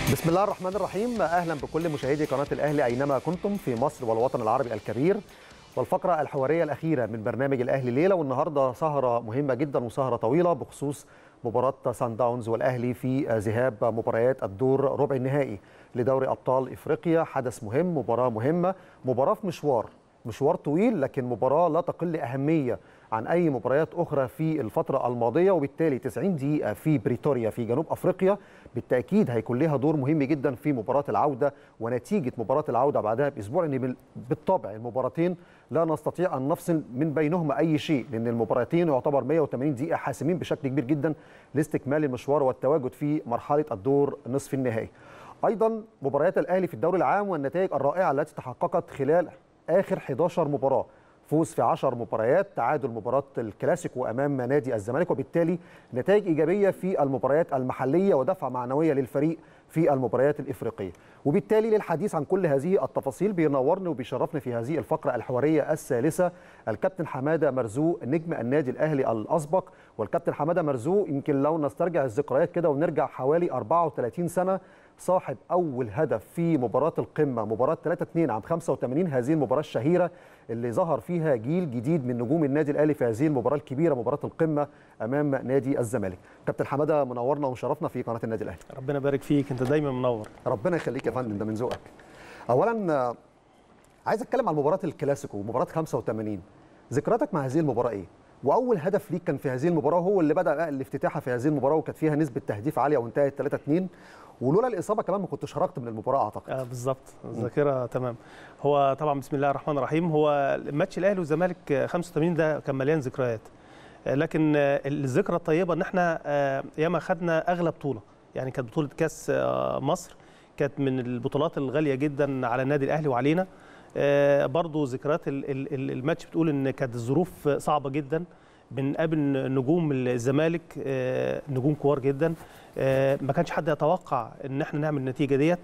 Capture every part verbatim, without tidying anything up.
بسم الله الرحمن الرحيم. أهلا بكل مشاهدي قناة الأهلي أينما كنتم في مصر والوطن العربي الكبير، والفقرة الحوارية الأخيرة من برنامج الأهلي ليلة. والنهاردة سهرة مهمة جدا وسهرة طويلة بخصوص مباراة سان داونز والأهلي في ذهاب مباريات الدور ربع النهائي لدوري أبطال إفريقيا. حدث مهم، مباراة مهمة، مباراة في مشوار مشوار طويل، لكن مباراة لا تقل أهمية عن أي مباريات أخرى في الفترة الماضية. وبالتالي تسعين دقيقة في بريتوريا في جنوب أفريقيا بالتأكيد هيكون لها دور مهم جدا في مباراة العودة ونتيجة مباراة العودة بعدها بأسبوع، لأن بالطبع المباراتين لا نستطيع أن نفصل من بينهما أي شيء، لأن المباراتين يعتبر مئة وثمانين دقيقة حاسمين بشكل كبير جدا لاستكمال المشوار والتواجد في مرحلة الدور نصف النهائي. أيضا مباريات الأهلي في الدوري العام والنتائج الرائعة التي تحققت خلال آخر إحدى عشرة مباراة، فوز في عشر مباريات، تعادل مباراة الكلاسيكو أمام نادي الزمالك، وبالتالي نتائج إيجابية في المباريات المحلية ودفعة معنوية للفريق في المباريات الإفريقية. وبالتالي للحديث عن كل هذه التفاصيل بينورني وبيشرفني في هذه الفقرة الحوارية الثالثة الكابتن حمادة مرزوق نجم النادي الأهلي الأسبق. والكابتن حمادة مرزوق يمكن لو نسترجع الذكريات كده ونرجع حوالي أربعة وثلاثين سنة، صاحب أول هدف في مباراة القمة، مباراة ثلاثة اثنين عام خمسة وثمانين، هذه المباراة الشهيرة اللي ظهر فيها جيل جديد من نجوم النادي الأهلي في هذه المباراة الكبيرة، مباراة القمة أمام نادي الزمالك. كابتن حمادة منورنا ومشرفنا في قناة النادي الأهلي. ربنا يبارك فيك، أنت دايما منور. ربنا يخليك يا فندم، ده من ذوقك. أولا عايز أتكلم عن مباراة الكلاسيكو ومباراة خمسة وثمانين، ذكرياتك مع هذه المباراة إيه؟ واول هدف ليك كان في هذه المباراه، هو اللي بدا الافتتاح في هذه المباراه وكانت فيها نسبه تهديف عاليه وانتهت ثلاثة اثنين، ولولا الاصابه كمان ما كنتش خرجت من المباراه اعتقد. اه بالظبط، الذاكره تمام. هو طبعا بسم الله الرحمن الرحيم، هو ماتش الاهلي والزمالك خمسة وثمانين ده كان مليان ذكريات، لكن الذكرى الطيبه ان احنا ياما خدنا اغلى بطوله، يعني كانت بطوله كاس مصر، كانت من البطولات الغاليه جدا على النادي الاهلي وعلينا. برضو ذكريات الماتش بتقول ان كانت الظروف صعبه جدا، بنقابل نجوم الزمالك، نجوم كبار جدا، ما كانش حد يتوقع ان احنا نعمل النتيجه ديت.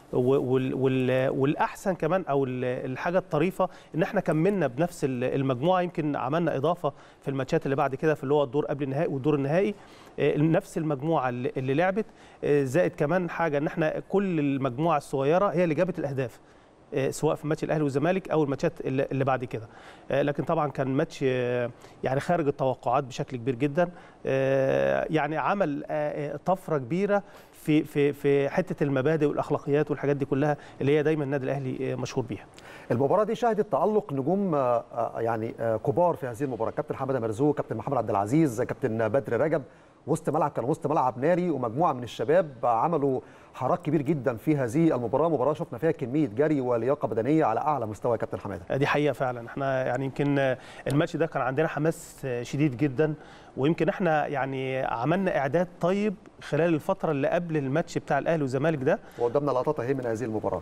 والاحسن كمان او الحاجه الطريفه ان احنا كملنا بنفس المجموعه، يمكن عملنا اضافه في الماتشات اللي بعد كده في اللي هو الدور قبل النهائي والدور النهائي، نفس المجموعه اللي لعبت، زائد كمان حاجه ان احنا كل المجموعه الصغيره هي اللي جابت الاهداف، سواء في ماتش الاهلي والزمالك او الماتشات اللي بعد كده. لكن طبعا كان ماتش يعني خارج التوقعات بشكل كبير جدا، يعني عمل طفره كبيره في في في حته المبادئ والاخلاقيات والحاجات دي كلها اللي هي دايما النادي الاهلي مشهور بيها. المباراه دي شهدت تالق نجوم يعني كبار في هذه المباراه، كابتن حماده مرزوق، كابتن محمد عبد العزيز، كابتن بدر رجب، وسط ملعب كان وسط ملعب ناري، ومجموعه من الشباب عملوا حراك كبير جدا في هذه المباراه، مباراه شفنا فيها كميه جري ولياقه بدنيه على اعلى مستوى يا كابتن حماده. دي حقيقه فعلا، احنا يعني يمكن الماتش ده كان عندنا حماس شديد جدا، ويمكن احنا يعني عملنا اعداد طيب خلال الفتره اللي قبل الماتش بتاع الاهلي والزمالك ده، وقدامنا لقطات اهي من هذه المباراه.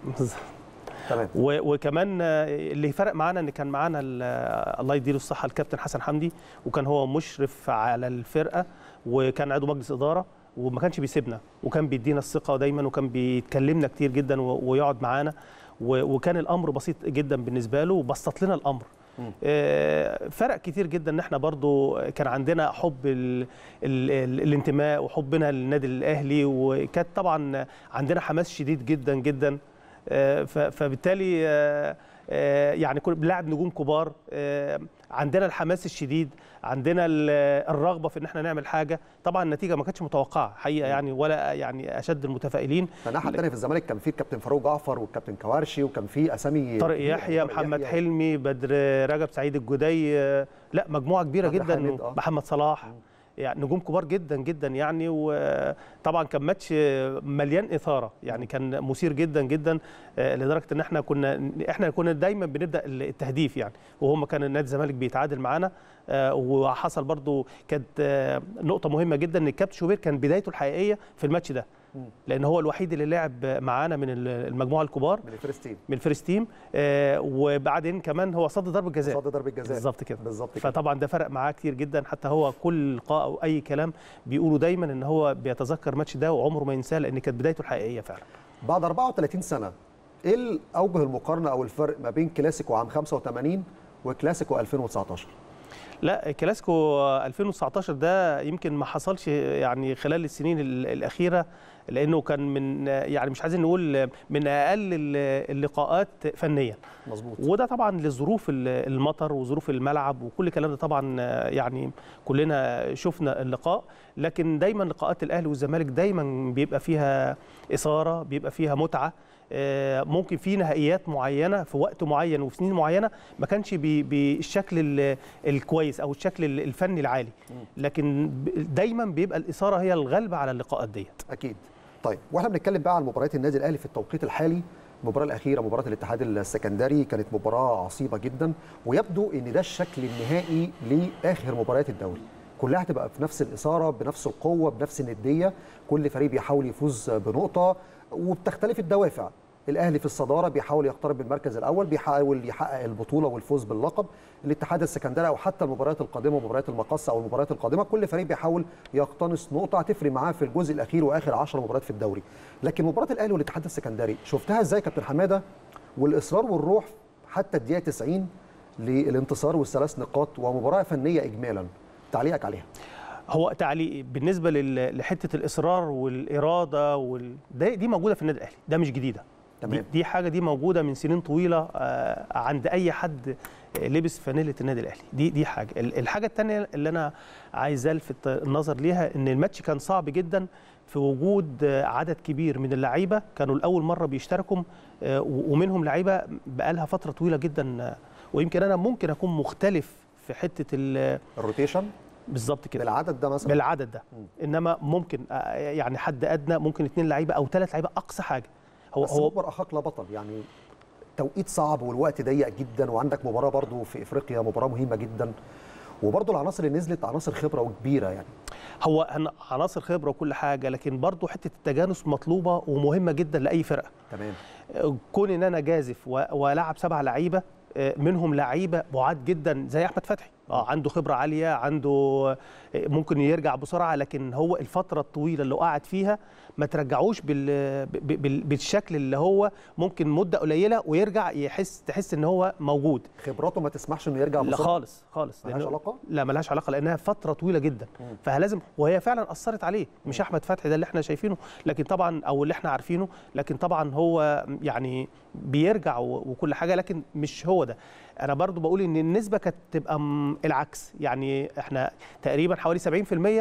تمام. وكمان اللي فرق معانا ان كان معانا الله يديله الصحه الكابتن حسن حمدي، وكان هو مشرف على الفرقه وكان عضو مجلس اداره، وما كانش بيسيبنا وكان بيدينا الثقه دايما وكان بيتكلمنا كتير جدا ويقعد معانا، وكان الامر بسيط جدا بالنسبه له وبسط لنا الامر. فرق كتير جدا ان احنا برضو كان عندنا حب ال ال ال الانتماء وحبنا للنادي الاهلي، وكانت طبعا عندنا حماس شديد جدا جدا، فبالتالي يعني كل بنلعب نجوم كبار، عندنا الحماس الشديد، عندنا الرغبه في ان احنا نعمل حاجه. طبعا النتيجه ما كانتش متوقعه حقيقه يعني، ولا يعني اشد المتفائلين. الناحيه الثانيه في الزمالك كان في الكابتن فاروق جعفر والكابتن كوارشي، وكان في اسامي طارق يحيى، محمد يحيى. حلمي، بدر رجب، سعيد الجدي، لا مجموعه كبيره جدا، محمد صلاح، يعني نجوم كبار جدا جدا يعني. وطبعا كان ماتش مليان اثاره، يعني كان مثير جدا جدا، لدرجه ان احنا كنا احنا كنا دايما بنبدا التهديف يعني، وهم كان نادي الزمالك بيتعادل معانا. وحصل برضو كانت نقطه مهمه جدا ان الكابتن شوبير كان بدايته الحقيقيه في الماتش ده، لان هو الوحيد اللي لعب معانا من المجموعه الكبار، من الفيرست تيم من الفيرست تيم آه وبعدين كمان هو صد ضربه جزاء، صد ضربه جزاء بالظبط كده بالظبط كده. فطبعا ده فرق معاه كتير جدا، حتى هو كل لقاء او اي كلام بيقولوا دايما ان هو بيتذكر الماتش ده وعمره ما ينساه، لان كانت بدايته الحقيقيه فعلا. بعد أربعة وثلاثين سنه، ايه اوجه المقارنه او الفرق ما بين كلاسيكو عام خمسة وثمانين وكلاسيكو ألفين وتسعة عشر؟ لا، كلاسيكو ألفين وتسعتاشر ده يمكن ما حصلش يعني خلال السنين الاخيره، لانه كان من يعني مش عايزين نقول من اقل اللقاءات فنيا. مظبوط. وده طبعا لظروف المطر وظروف الملعب وكل الكلام ده، طبعا يعني كلنا شفنا اللقاء. لكن دايما لقاءات الاهلي والزمالك دايما بيبقى فيها اثاره، بيبقى فيها متعه. ممكن في نهائيات معينه في وقت معين وفي سنين معينه ما كانش بالشكل الكويس او الشكل الفني العالي، لكن دايما بيبقى الاثاره هي الغالبه على اللقاءات ديت. اكيد. طيب، واحنا بنتكلم بقى عن مباريات النادي الاهلي في التوقيت الحالي، المباراه الاخيره مباراه الاتحاد السكندري كانت مباراه عصيبه جدا، ويبدو ان ده الشكل النهائي لاخر مباريات الدوري. كلها هتبقى في نفس الاثاره، بنفس القوه، بنفس النديه، كل فريق بيحاول يفوز بنقطه وبتختلف الدوافع. الاهلي في الصداره بيحاول يقترب من المركز الاول، بيحاول يحقق البطوله والفوز باللقب. الاتحاد السكندري او حتى المباريات القادمه، مباريات المقصه او المباريات القادمه، كل فريق بيحاول يقتنص نقطه هتفرق معاه في الجزء الاخير واخر عشر مباريات في الدوري. لكن مباراه الاهلي والاتحاد السكندري شفتها ازاي كابتن حماده؟ والاصرار والروح حتى الدقيقه تسعين للانتصار والثلاث نقاط، ومباراه فنيه اجمالا، تعليقك عليها؟ هو تعليق بالنسبه لحته الاصرار والاراده وال... دي موجوده في النادي الاهلي، ده مش جديده. تمام. دي, دي حاجه دي موجوده من سنين طويله عند اي حد لبس فانيله النادي الاهلي. دي دي حاجه. الحاجه الثانيه اللي انا عايز الفت النظر ليها ان الماتش كان صعب جدا في وجود عدد كبير من اللعيبه كانوا لاول مره بيشتركوا، ومنهم لعيبه بقالها فتره طويله جدا. ويمكن انا ممكن اكون مختلف في حته الروتيشن بالظبط كده، بالعدد ده مثلا، بالعدد ده. م. انما ممكن يعني حد ادنى ممكن اثنين لعيبه او ثلاث لعيبه اقصى حاجه. هو بس هو مجبر اخاك لا بطل، يعني توقيت صعب والوقت ضيق جدا، وعندك مباراه برضو في افريقيا، مباراه مهمه جدا، وبرضو العناصر اللي نزلت عناصر خبره وكبيره. يعني هو عناصر خبره وكل حاجه، لكن برضو حته التجانس مطلوبه ومهمه جدا لاي فرقه. تمام. كون ان انا جازف والعب سبع لعيبه منهم لعيبه بعاد جدا زي احمد فتحي، اه عنده خبره عاليه، عنده ممكن يرجع بسرعه، لكن هو الفتره الطويله اللي قاعد فيها ما ترجعوش بال... بال... بالشكل اللي هو ممكن مده قليله ويرجع يحس تحس ان هو موجود. خبراته ما تسمحش انه يرجع بسرعه؟ لا خالص خالص. ملهاش علاقه؟ لا ملهاش علاقه، لانها فتره طويله جدا. م. فلازم، وهي فعلا اثرت عليه. مش م. احمد فتحي ده اللي احنا شايفينه، لكن طبعا او اللي احنا عارفينه، لكن طبعا هو يعني بيرجع وكل حاجه، لكن مش هو ده. انا برضو بقول ان النسبه كانت تبقى العكس، يعني احنا تقريبا حوالي سبعين في المية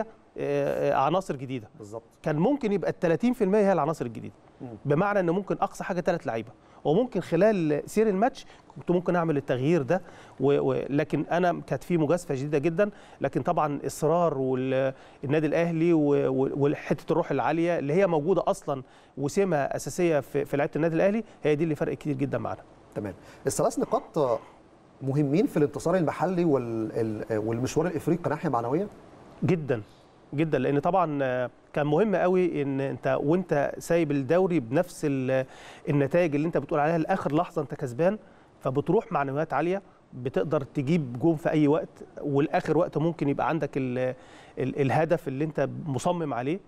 عناصر جديده بالظبط. كان ممكن يبقى ال ثلاثين في المية هي العناصر الجديده. م. بمعنى ان ممكن اقصى حاجه ثلاث لعيبه، وممكن خلال سير الماتش كنت ممكن اعمل التغيير ده و... و... لكن انا كانت في مجازفه شديده جدا. لكن طبعا اصرار والنادي الاهلي و... وحته الروح العاليه اللي هي موجوده اصلا وسمه اساسيه في, في لعيبه النادي الاهلي، هي دي اللي فرق كتير جدا معانا. تمام. الثلاث نقاط مهمين في الانتصار المحلي وال... والمشوار الافريقي ناحيه معنويه جدا جدا، لان طبعا كان مهم قوي ان انت وانت سايب الدوري بنفس النتائج اللي انت بتقول عليها لاخر لحظه انت كسبان، فبتروح معنويات عاليه، بتقدر تجيب جون في اي وقت، والاخر وقت ممكن يبقى عندك ال ال الهدف اللي انت مصمم عليه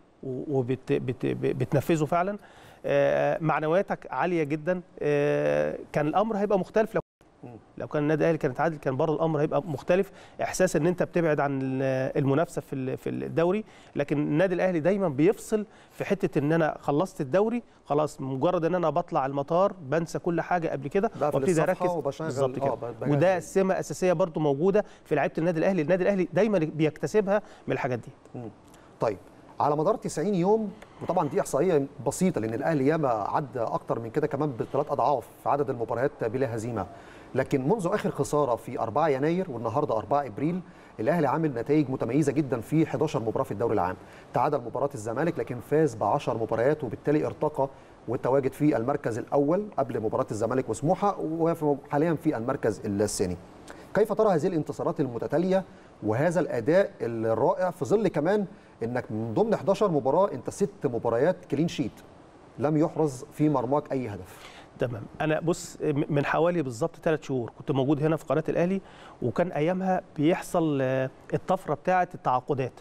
وبتنفذه فعلا. معنوياتك عاليه جدا. كان الامر هيبقى مختلف لو لو كان النادي الاهلي كان اتعادل، كان برضه الامر هيبقى مختلف. احساس ان انت بتبعد عن المنافسه في في الدوري، لكن النادي الاهلي دايما بيفصل في حته ان انا خلصت الدوري خلاص، مجرد ان انا بطلع المطار بنسى كل حاجه قبل كده وابتدي اركز بالظبط كده. وده السمه اساسيه برضه موجوده في لعيبه النادي الاهلي. النادي الاهلي دايما بيكتسبها من الحاجات دي. طيب، على مدار تسعين يوم، وطبعا دي احصائيه بسيطه لان الاهلي ياما عدى اكتر من كده كمان بثلاث اضعاف في عدد المباريات بلا هزيمه، لكن منذ اخر خساره في أربعة يناير والنهارده أربعة ابريل الاهلي عامل نتائج متميزه جدا في حداشر مباراه في الدوري العام. تعادل مباراه الزمالك لكن فاز ب عشر مباريات، وبالتالي ارتقى والتواجد في المركز الاول قبل مباراه الزمالك وسموحه، وحاليا في المركز الثاني. كيف ترى هذه الانتصارات المتتاليه وهذا الاداء الرائع في ظل كمان انك من ضمن حداشر مباراه انت ست مباريات كلين شيت، لم يحرز في مرماك اي هدف؟ تمام. انا بص، من حوالي بالظبط ثلاث شهور كنت موجود هنا في قناه الاهلي، وكان ايامها بيحصل الطفره بتاعه التعاقدات،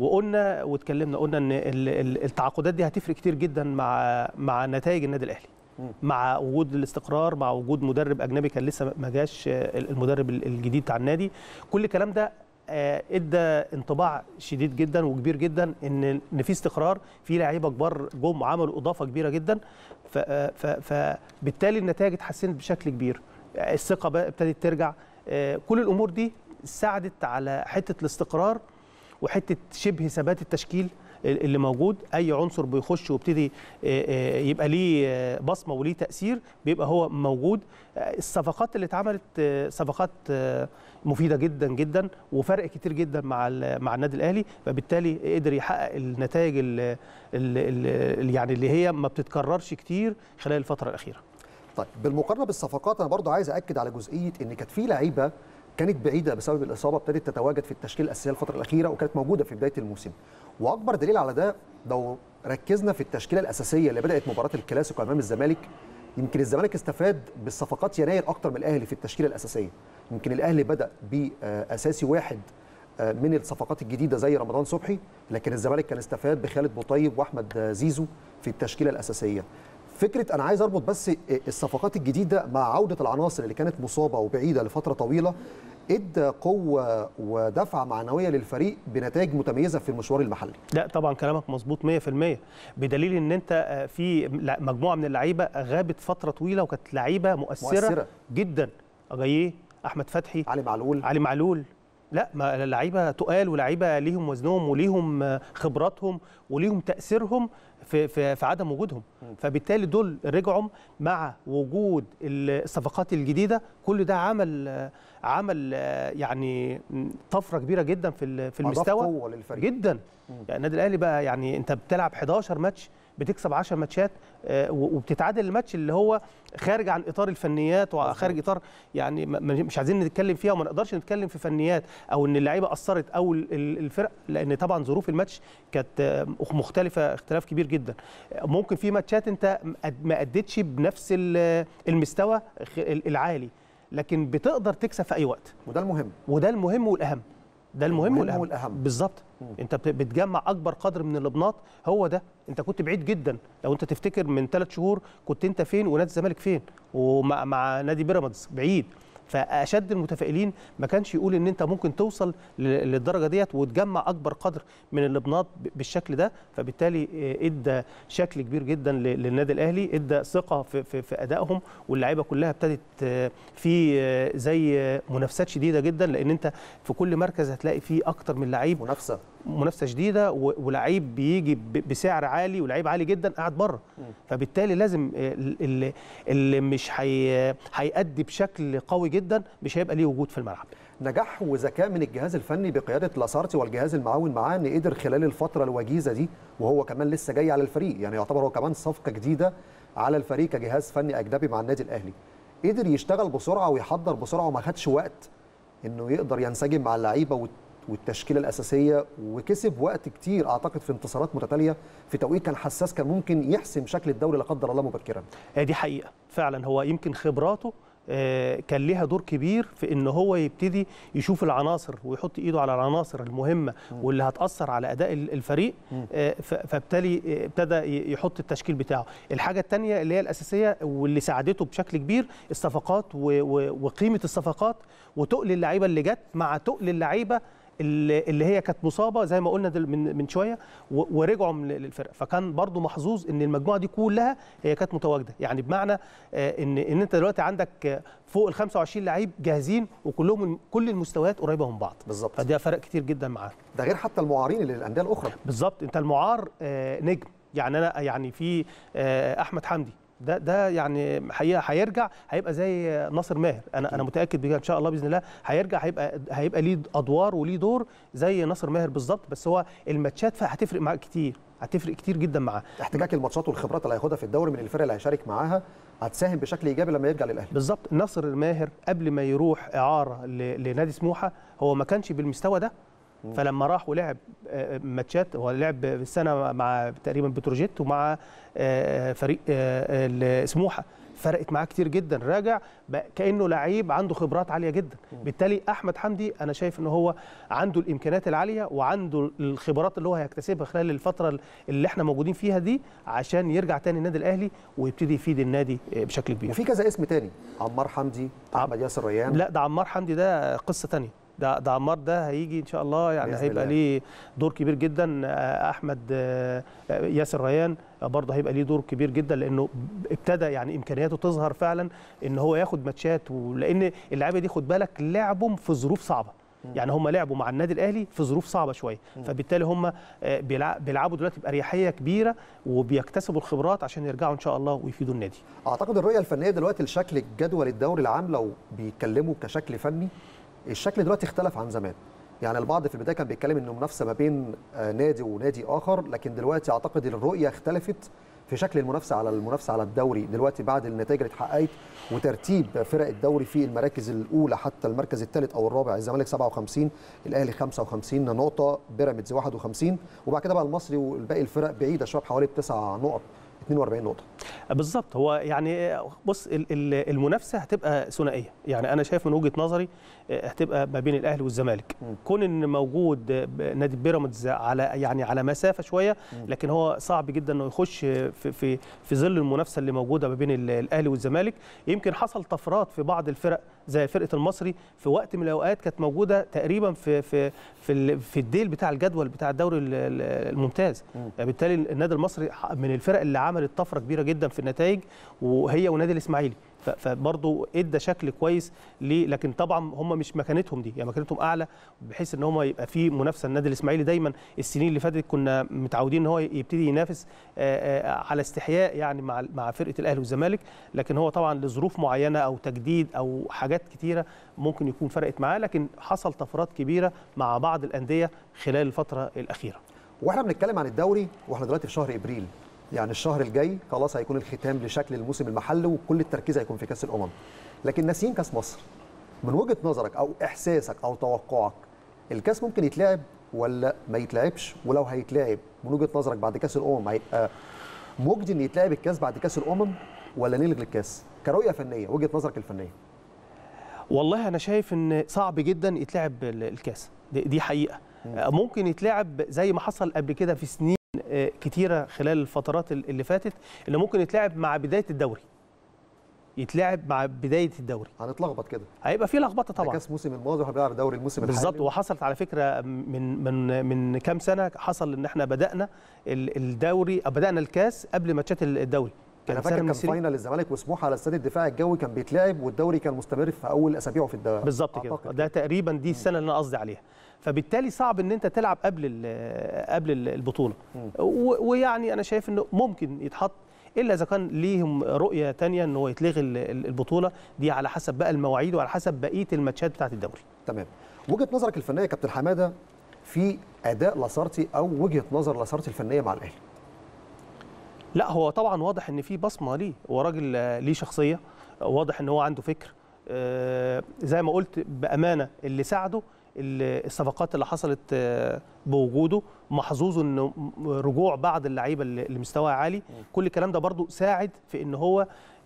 وقلنا واتكلمنا قلنا ان التعاقدات دي هتفرق كتير جدا مع مع نتائج النادي الاهلي. مع وجود الاستقرار، مع وجود مدرب اجنبي كان لسه ما جاش المدرب الجديد بتاع النادي، كل الكلام ده ادى انطباع شديد جدا وكبير جدا ان ان في استقرار، في لعيبه كبار جم عملوا اضافه كبيره جدا، فبالتالي النتائج اتحسنت بشكل كبير، الثقه بقى ابتدت ترجع، كل الامور دي ساعدت على حته الاستقرار وحته شبه ثبات التشكيل اللي موجود. اي عنصر بيخش ويبتدي يبقى ليه بصمه وليه تاثير بيبقى هو موجود. الصفقات اللي اتعملت صفقات مفيده جدا جدا وفرق كتير جدا مع مع النادي الاهلي، فبالتالي قدر يحقق النتائج اللي, اللي يعني اللي هي ما بتتكررش كتير خلال الفتره الاخيره. طيب بالمقارنه بالصفقات انا برضو عايز اكد على جزئيه ان كانت في لعيبه كانت بعيده بسبب الاصابه ابتدت تتواجد في التشكيل الاساسي الفتره الاخيره وكانت موجوده في بدايه الموسم، واكبر دليل على ده لو ركزنا في التشكيله الاساسيه اللي بدات مباراه الكلاسيكو امام الزمالك، يمكن الزمالك استفاد بالصفقات يناير اكتر من الاهلي في التشكيله الاساسيه. يمكن الاهلي بدا باساسي واحد من الصفقات الجديده زي رمضان صبحي، لكن الزمالك كان استفاد بخالد بوطيب واحمد زيزو في التشكيله الاساسيه. فكره انا عايز اربط بس الصفقات الجديده مع عوده العناصر اللي كانت مصابه وبعيده لفتره طويله، ادى قوه ودفعه معنويه للفريق بنتائج متميزه في المشوار المحلي. لا طبعا كلامك مظبوط مية في المية، بدليل ان انت في مجموعه من اللعيبه غابت فتره طويله وكانت لعيبه مؤثره, مؤثرة جدا، اجاييه، احمد فتحي، علي معلول علي معلول لا ما لعيبه تقال ولعيبه ليهم وزنهم وليهم خبراتهم وليهم تاثيرهم في في في عدم وجودهم، فبالتالي دول رجعوا مع وجود الصفقات الجديده، كل ده عمل عمل يعني طفره كبيره جدا في في المستوى قوة للفريق جدا. يعني النادي الاهلي بقى يعني انت بتلعب حداشر ماتش بتكسب عشر ماتشات وبتتعادل الماتش اللي هو خارج عن اطار الفنيات وخارج اطار يعني مش عايزين نتكلم فيها وما نقدرش نتكلم في فنيات او ان اللعيبه اثرت او الفرق، لان طبعا ظروف الماتش كانت مختلفه اختلاف كبير جدا. ممكن في ماتشات انت ما اديتش بنفس المستوى العالي لكن بتقدر تكسب في اي وقت، وده المهم وده المهم والاهم ده المهم, المهم والأهم, والأهم. بالظبط. انت بتجمع اكبر قدر من اللبنات، هو ده. انت كنت بعيد جدا، لو انت تفتكر من ثلاث شهور كنت انت فين ونادي الزمالك فين ومع مع نادي بيراميدز بعيد، فاشد المتفائلين ما كانش يقول ان انت ممكن توصل للدرجه ديت وتجمع اكبر قدر من اللبنات بالشكل ده، فبالتالي ادى شكل كبير جدا للنادي الاهلي، ادى ثقه في, في, في ادائهم، واللعيبه كلها ابتدت في زي منافسات شديده جدا، لان انت في كل مركز هتلاقي فيه اكتر من لعيب، منافسه منافسه شديده ولعيب بيجي بسعر عالي ولعيب عالي جدا قاعد بره، فبالتالي لازم اللي, اللي مش هيأدي بشكل قوي جدا مش هيبقى ليه وجود في الملعب. نجاح وذكاء من الجهاز الفني بقياده لاسارتي والجهاز المعاون معاه ان قدر خلال الفتره الوجيزه دي، وهو كمان لسه جاي على الفريق، يعني يعتبر هو كمان صفقه جديده على الفريق كجهاز فني اجنبي مع النادي الاهلي، قدر يشتغل بسرعه ويحضر بسرعه وما خدش وقت انه يقدر ينسجم مع اللعيبه والتشكيله الاساسيه، وكسب وقت كتير اعتقد في انتصارات متتاليه في توقيت كان حساس كان ممكن يحسم شكل الدوري لا قدر الله مبكرا. دي حقيقه فعلا، هو يمكن خبراته كان ليها دور كبير في ان هو يبتدي يشوف العناصر ويحط ايده على العناصر المهمه واللي هتاثر على اداء الفريق، فبالتالي ابتدى يحط التشكيل بتاعه. الحاجه الثانيه اللي هي الاساسيه واللي ساعدته بشكل كبير الصفقات وقيمه الصفقات وتقل اللعيبه اللي جت مع تقل اللعيبه اللي هي كانت مصابه زي ما قلنا من من شويه ورجعوا للفرقه، فكان برضو محظوظ ان المجموعه دي كلها هي كانت متواجده، يعني بمعنى ان ان انت دلوقتي عندك فوق ال خمسة وعشرين لعيب جاهزين وكلهم كل المستويات قريبه من بعض بالظبط، فده فرق كتير جدا معاه. ده غير حتى المعارين اللي للانديه الاخرى. بالظبط، انت المعار نجم، يعني انا يعني في احمد حمدي ده ده يعني حقيقه هيرجع هيبقى زي ناصر ماهر، انا انا متاكد بكده ان شاء الله باذن الله هيرجع هيبقى هيبقى ليه ادوار وليه دور زي ناصر ماهر بالظبط، بس هو الماتشات هتفرق معاه كتير، هتفرق كتير جدا معاه. احتكاك الماتشات والخبرات اللي هياخدها في الدوري من الفرق اللي هيشارك معاها هتساهم بشكل ايجابي لما يرجع للاهلي. بالظبط، ناصر ماهر قبل ما يروح اعاره لنادي سموحه هو ما كانش بالمستوى ده، فلما راح ولعب ماتشات، هو لعب السنه مع تقريبا بتروجيت ومع فريق سموحه، فرقت معاه كتير جدا، راجع كانه لعيب عنده خبرات عاليه جدا. بالتالي احمد حمدي انا شايف ان هو عنده الامكانيات العاليه وعنده الخبرات اللي هو هيكتسبها خلال الفتره اللي احنا موجودين فيها دي عشان يرجع تاني النادي الاهلي ويبتدي يفيد النادي بشكل كبير. وفي كذا اسم تاني، عمار حمدي، احمد ياسر ريان. لا ده عمار حمدي ده قصه ثانيه، ده ده عمار ده هيجي ان شاء الله، يعني هيبقى ليه دور كبير جدا. احمد ياسر ريان برضه هيبقى ليه دور كبير جدا، لانه ابتدى يعني امكانياته تظهر فعلا ان هو ياخد ماتشات، ولان اللعيبه دي خد بالك لعبهم في ظروف صعبه، يعني هم لعبوا مع النادي الاهلي في ظروف صعبه شويه، فبالتالي هم بيلعبوا دلوقتي باريحيه كبيره وبيكتسبوا الخبرات عشان يرجعوا ان شاء الله ويفيدوا النادي. اعتقد الرؤيه الفنيه دلوقتي لشكل الجدول الدوري العام لو بيتكلموا كشكل فني، الشكل دلوقتي اختلف عن زمان. يعني البعض في البدايه كان بيتكلم انه منافسه ما بين نادي ونادي اخر، لكن دلوقتي اعتقد الرؤيه اختلفت في شكل المنافسه على المنافسه على الدوري دلوقتي بعد النتائج اللي اتحققت وترتيب فرق الدوري في المراكز الاولى حتى المركز الثالث او الرابع. الزمالك سبعة وخمسين، الاهلي خمسة وخمسين نقطه، بيراميدز واحد وخمسين، وبعد كده بقى المصري والباقي الفرق بعيده شويه بحوالي تسع نقط، اثنين وأربعين نقطه. بالظبط. هو يعني بص المنافسه هتبقى ثنائيه، يعني انا شايف من وجهه نظري هتبقى ما بين الاهلي والزمالك. م. كون ان موجود نادي بيراميدز على يعني على مسافه شويه، لكن هو صعب جدا انه يخش في في في ظل المنافسه اللي موجوده ما بين الاهلي والزمالك. يمكن حصل طفرات في بعض الفرق زي فرقه المصري في وقت من الاوقات كانت موجوده تقريبا في في في في الديل بتاع الجدول بتاع الدوري الممتاز. م. بالتالي النادي المصري من الفرق اللي عملت طفره كبيره جدا في النتائج، وهي ونادي الاسماعيلي، فبرضه ادى شكل كويس ليه. لكن طبعا هم مش مكانتهم دي، يعني مكانتهم اعلى بحيث ان هم يبقى في منافسه. النادي الاسماعيلي دايما السنين اللي فاتت كنا متعودين ان هو يبتدي ينافس على استحياء يعني مع مع فرقه الاهلي والزمالك، لكن هو طبعا لظروف معينه او تجديد او حاجات كتيره ممكن يكون فرقت معاه، لكن حصل طفرات كبيره مع بعض الانديه خلال الفتره الاخيره. واحنا بنتكلم عن الدوري واحنا دلوقتي في شهر ابريل، يعني الشهر الجاي خلاص هيكون الختام لشكل الموسم المحلي وكل التركيز هيكون في كاس الامم، لكن ناسيين كاس مصر. من وجهه نظرك او احساسك او توقعك، الكاس ممكن يتلعب ولا ما يتلعبش؟ ولو هيتلعب من وجهه نظرك بعد كاس الامم هيبقى مجدي ان يتلعب الكاس بعد كاس الامم ولا نلغي الكاس؟ كرؤيه فنيه، وجهه نظرك الفنيه. والله انا شايف ان صعب جدا يتلعب الكاس، دي حقيقه. م. ممكن يتلعب زي ما حصل قبل كده في سنين كتيرة خلال الفترات اللي فاتت، اللي ممكن يتلعب مع بداية الدوري، يتلعب مع بداية الدوري. هنتلخبط كده، هيبقى في لخبطة طبعا. كاس موسم الماضي واحنا بنلعب دوري الموسم الحالي بالظبط. وحصلت على فكرة من من من كام سنة حصل ان احنا بدأنا الدوري أو بدأنا الكاس قبل ماتشات الدوري. انا فاكر كان فاينل الزمالك وسموحه على استاد الدفاع الجوي كان بيتلعب والدوري كان مستمر في اول اسابيعه في الدوري. بالظبط كده، ده تقريبا دي السنة اللي انا قصدي عليها. فبالتالي صعب ان انت تلعب قبل قبل البطوله، ويعني انا شايف انه ممكن يتحط الا اذا كان ليهم رؤيه ثانيه ان هو يتلغي البطوله دي على حسب بقى المواعيد وعلى حسب بقيه الماتشات بتاعه الدوري. تمام. وجهه نظرك الفنيه يا كابتن حماده في اداء لاسارتي او وجهه نظر لاسارتي الفنيه مع الاهلي؟ لا هو طبعا واضح ان في بصمه ليه، هو راجل ليه شخصيه، واضح ان هو عنده فكر. زي ما قلت بامانه اللي ساعده الصفقات اللي حصلت بوجوده، محظوظ انه رجوع بعض اللعيبه اللي مستواها عالي، كل الكلام ده برضو ساعد في ان هو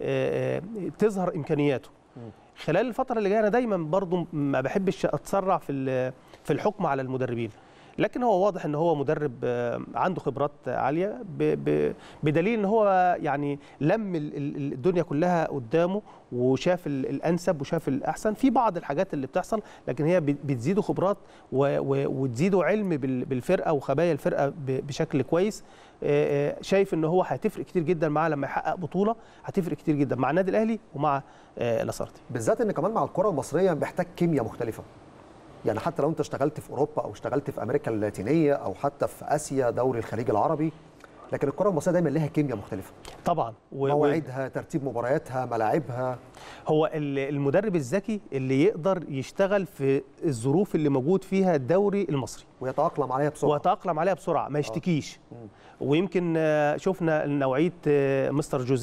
تظهر امكانياته. خلال الفتره اللي جايه انا دايما برضو ما بحبش اتسرع في في الحكم على المدربين، لكن هو واضح ان هو مدرب عنده خبرات عاليه، بدليل ان هو يعني لم الدنيا كلها قدامه وشاف الانسب وشاف الاحسن في بعض الحاجات اللي بتحصل، لكن هي بتزيده خبرات وتزيده علم بالفرقه وخبايا الفرقه بشكل كويس. شايف ان هو هتفرق كتير جدا معاه لما يحقق بطوله، هتفرق كتير جدا مع النادي الاهلي ومع لاسارتي، بالذات ان كمان مع الكره المصريه محتاج كيمياء مختلفه. يعني حتى لو انت اشتغلت في اوروبا او اشتغلت في امريكا اللاتينيه او حتى في اسيا دوري الخليج العربي، لكن الكره المصريه دايما لها كيمياء مختلفه طبعا، مواعيدها، ترتيب مبارياتها، ملاعبها. هو المدرب الذكي اللي يقدر يشتغل في الظروف اللي موجود فيها الدوري المصري ويتاقلم عليها بسرعه ويتاقلم عليها بسرعه، ما يشتكيش. آه. ويمكن شفنا نوعيه مستر جوزيه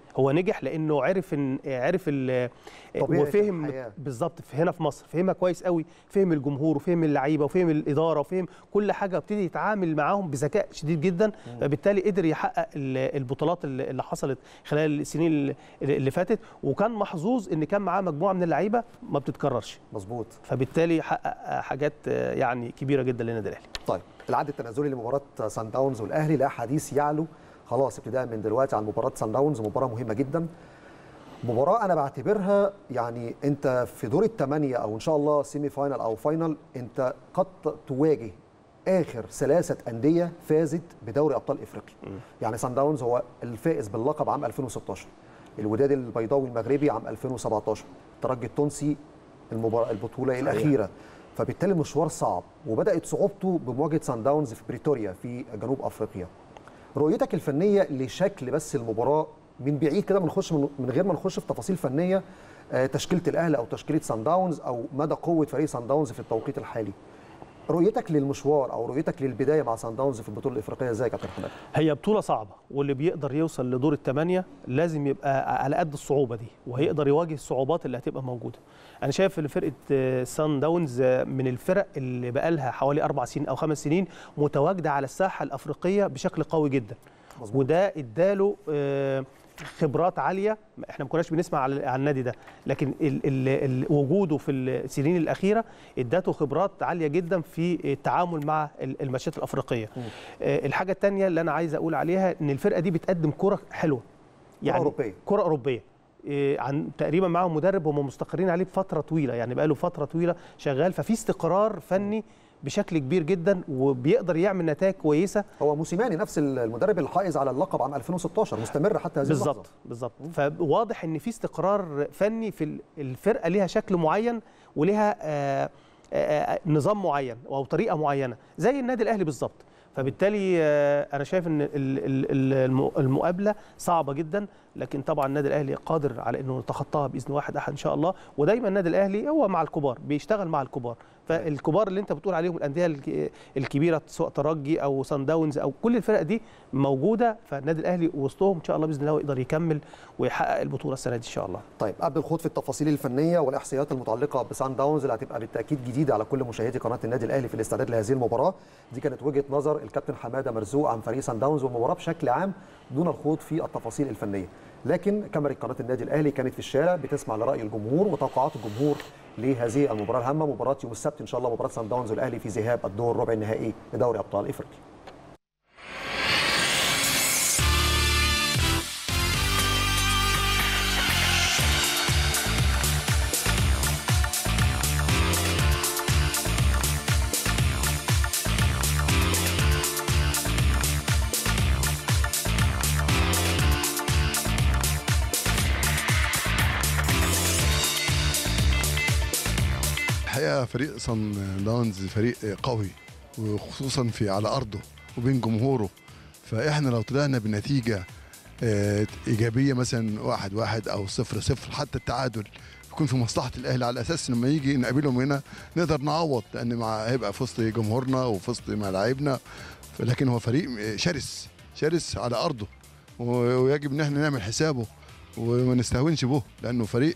هو نجح لانه عرف ان عرف ال وفهم بالظبط هنا في مصر، فهمها كويس قوي، فهم الجمهور وفهم اللعيبه وفهم الاداره وفهم كل حاجه، وابتدي يتعامل معاهم بذكاء شديد جدا، فبالتالي قدر يحقق البطولات اللي حصلت خلال السنين اللي فاتت، وكان محظوظ ان كان معاه مجموعه من اللعيبه ما بتتكررش. مظبوط. فبالتالي حقق حاجات يعني كبيره جدا للنادي الاهلي. طيب العد التنازلي لمباراه سان داونز والاهلي لا حديث يعلو خلاص ابتداء من دلوقتي عن مباراه سان داونز، مباراه مهمه جدا. مباراه انا بعتبرها يعني انت في دور الثمانيه او ان شاء الله سيمي فاينل او فاينل، انت قد تواجه اخر ثلاثه انديه فازت بدوري ابطال افريقيا. م. يعني سان داونز هو الفائز باللقب عام ألفين وستاشر، الوداد البيضاوي المغربي عام ألفين وسبعتاشر، الترجي التونسي المباراه البطوله صحيح. الاخيره. فبالتالي مشوار صعب، وبدات صعوبته بمواجهه سان داونز في بريتوريا في جنوب افريقيا. رؤيتك الفنيه لشكل بس المباراه من بعيد كده، بنخش من غير ما نخش في تفاصيل فنيه، تشكيله الاهلي او تشكيله سان داونز او مدى قوه فريق سان داونز في التوقيت الحالي. رؤيتك للمشوار او رؤيتك للبدايه مع سان داونز في البطوله الافريقيه ازاي يا كابتن حماد؟ هي بطوله صعبه، واللي بيقدر يوصل لدور الثمانيه لازم يبقى على قد الصعوبه دي، وهيقدر يواجه الصعوبات اللي هتبقى موجوده. انا شايف ان فرقه سان داونز من الفرق اللي بقى لها حوالي اربع سنين او خمس سنين متواجده على الساحه الافريقيه بشكل قوي جدا. مظبوط. وده اداله خبرات عاليه، احنا ما كناش بنسمع على النادي ده، لكن ال ال ال وجوده في السنين الاخيره اداته خبرات عاليه جدا في التعامل مع الماتشات الافريقيه. م. الحاجه الثانيه اللي انا عايز اقول عليها ان الفرقه دي بتقدم كره حلوه، يعني كره اوروبيه كره اوروبيه عن تقريبا معاهم مدرب هم مستقرين عليه بفتره طويله، يعني بقى له فتره طويله شغال، ففي استقرار فني بشكل كبير جدا وبيقدر يعمل نتائج كويسه. هو موسيماني نفس المدرب الحائز على اللقب عام ألفين وستاشر مستمر حتى هذه اللحظه. بالظبط بالظبط. فواضح ان في استقرار فني في الفرقه، ليها شكل معين وليها آآ آآ نظام معين او طريقه معينه زي النادي الاهلي بالظبط. فبالتالي انا شايف ان المقابله صعبه جدا، لكن طبعا النادي الاهلي قادر على انه يتخطاها باذن واحد احد ان شاء الله. ودايما النادي الاهلي هو مع الكبار، بيشتغل مع الكبار، فالكبار اللي انت بتقول عليهم الانديه الكبيره سواء ترجي او سان داونز او كل الفرق دي موجوده، فالنادي الاهلي وسطهم ان شاء الله باذن الله يقدر يكمل ويحقق البطوله السنه دي ان شاء الله. طيب قبل الخوض في التفاصيل الفنيه والاحصائيات المتعلقه بسان داونز اللي هتبقى بالتاكيد جديده على كل مشاهدي قناه النادي الاهلي في الاستعداد لهذه المباراه، دي كانت وجهه نظر الكابتن حماده مرزوق عن فريق سان داونز والمباراه بشكل عام دون الخوض في التفاصيل الفنيه. لكن كاميرا قناه النادي الاهلي كانت في الشارع بتسمع لراي الجمهور وتوقعات الجمهور لهذه المباراه الهامه، مباراه يوم السبت ان شاء الله، مباراه سان داونز والاهلي في ذهاب الدور ربع النهائي لدوري ابطال افريقيا. الحقيقه فريق سان داونز فريق قوي، وخصوصا في على ارضه وبين جمهوره، فاحنا لو طلعنا بنتيجه ايجابيه مثلا واحد واحد او صفر صفر، حتى التعادل يكون في مصلحه الاهلي، على اساس لما يجي نقابلهم هنا نقدر نعوض، لان مع هيبقى في وسط جمهورنا وفي وسط ملاعبنا. لكن هو فريق شرس شرس على ارضه، ويجب ان احنا نعمل حسابه وما نستهونش به، لانه فريق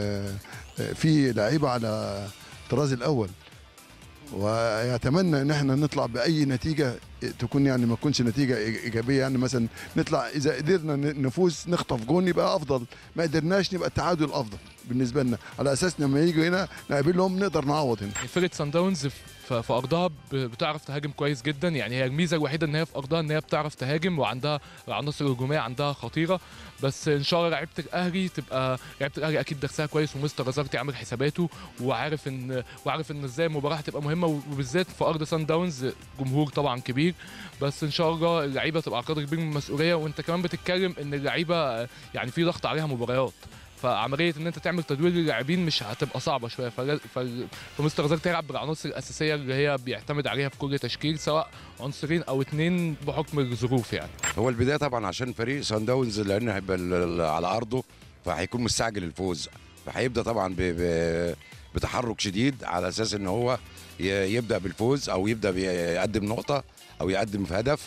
فيه لعيبه على الطراز الاول، ويتمنى ان احنا نطلع باي نتيجه تكون يعني ما تكونش نتيجه ايجابيه، يعني مثلا نطلع اذا قدرنا نفوز نخطف جون يبقى افضل، ما قدرناش نبقى التعادل افضل بالنسبه لنا، على اساس لما يجوا هنا نقابلهم نقدر نعوض هنا. فرقه سان داونز في ارضها بتعرف تهاجم كويس جدا، يعني هي الميزه الوحيده ان هي في ارضها ان هي بتعرف تهاجم وعندها عناصر هجوميه عندها خطيره، بس ان شاء الله لعيبه الاهلي تبقى لعيبه الاهلي اكيد درسها كويس، ومستر رزاقتي عامل حساباته وعارف ان وعارف ان ازاي المباراه هتبقى مهمه، وبالذات في ارض سان داونز جمهور طبعا كبير، بس ان شاء الله اللعيبه تبقى على قدر كبير من المسؤوليه. وانت كمان بتتكلم ان اللعيبه يعني في ضغط عليها مباريات، فعمليه ان انت تعمل تدوير للاعبين مش هتبقى صعبه شويه، فمستر رزاق تلعب بالعناصر الاساسيه اللي هي بيعتمد عليها في كل تشكيل، سواء عنصرين او اثنين بحكم الظروف. يعني هو البدايه طبعا عشان فريق سان داونز لان هيبقى على ارضه، فهيكون مستعجل الفوز، فهيبدا طبعا بتحرك شديد على اساس ان هو يبدا بالفوز او يبدا يقدم نقطه او يقدم في هدف،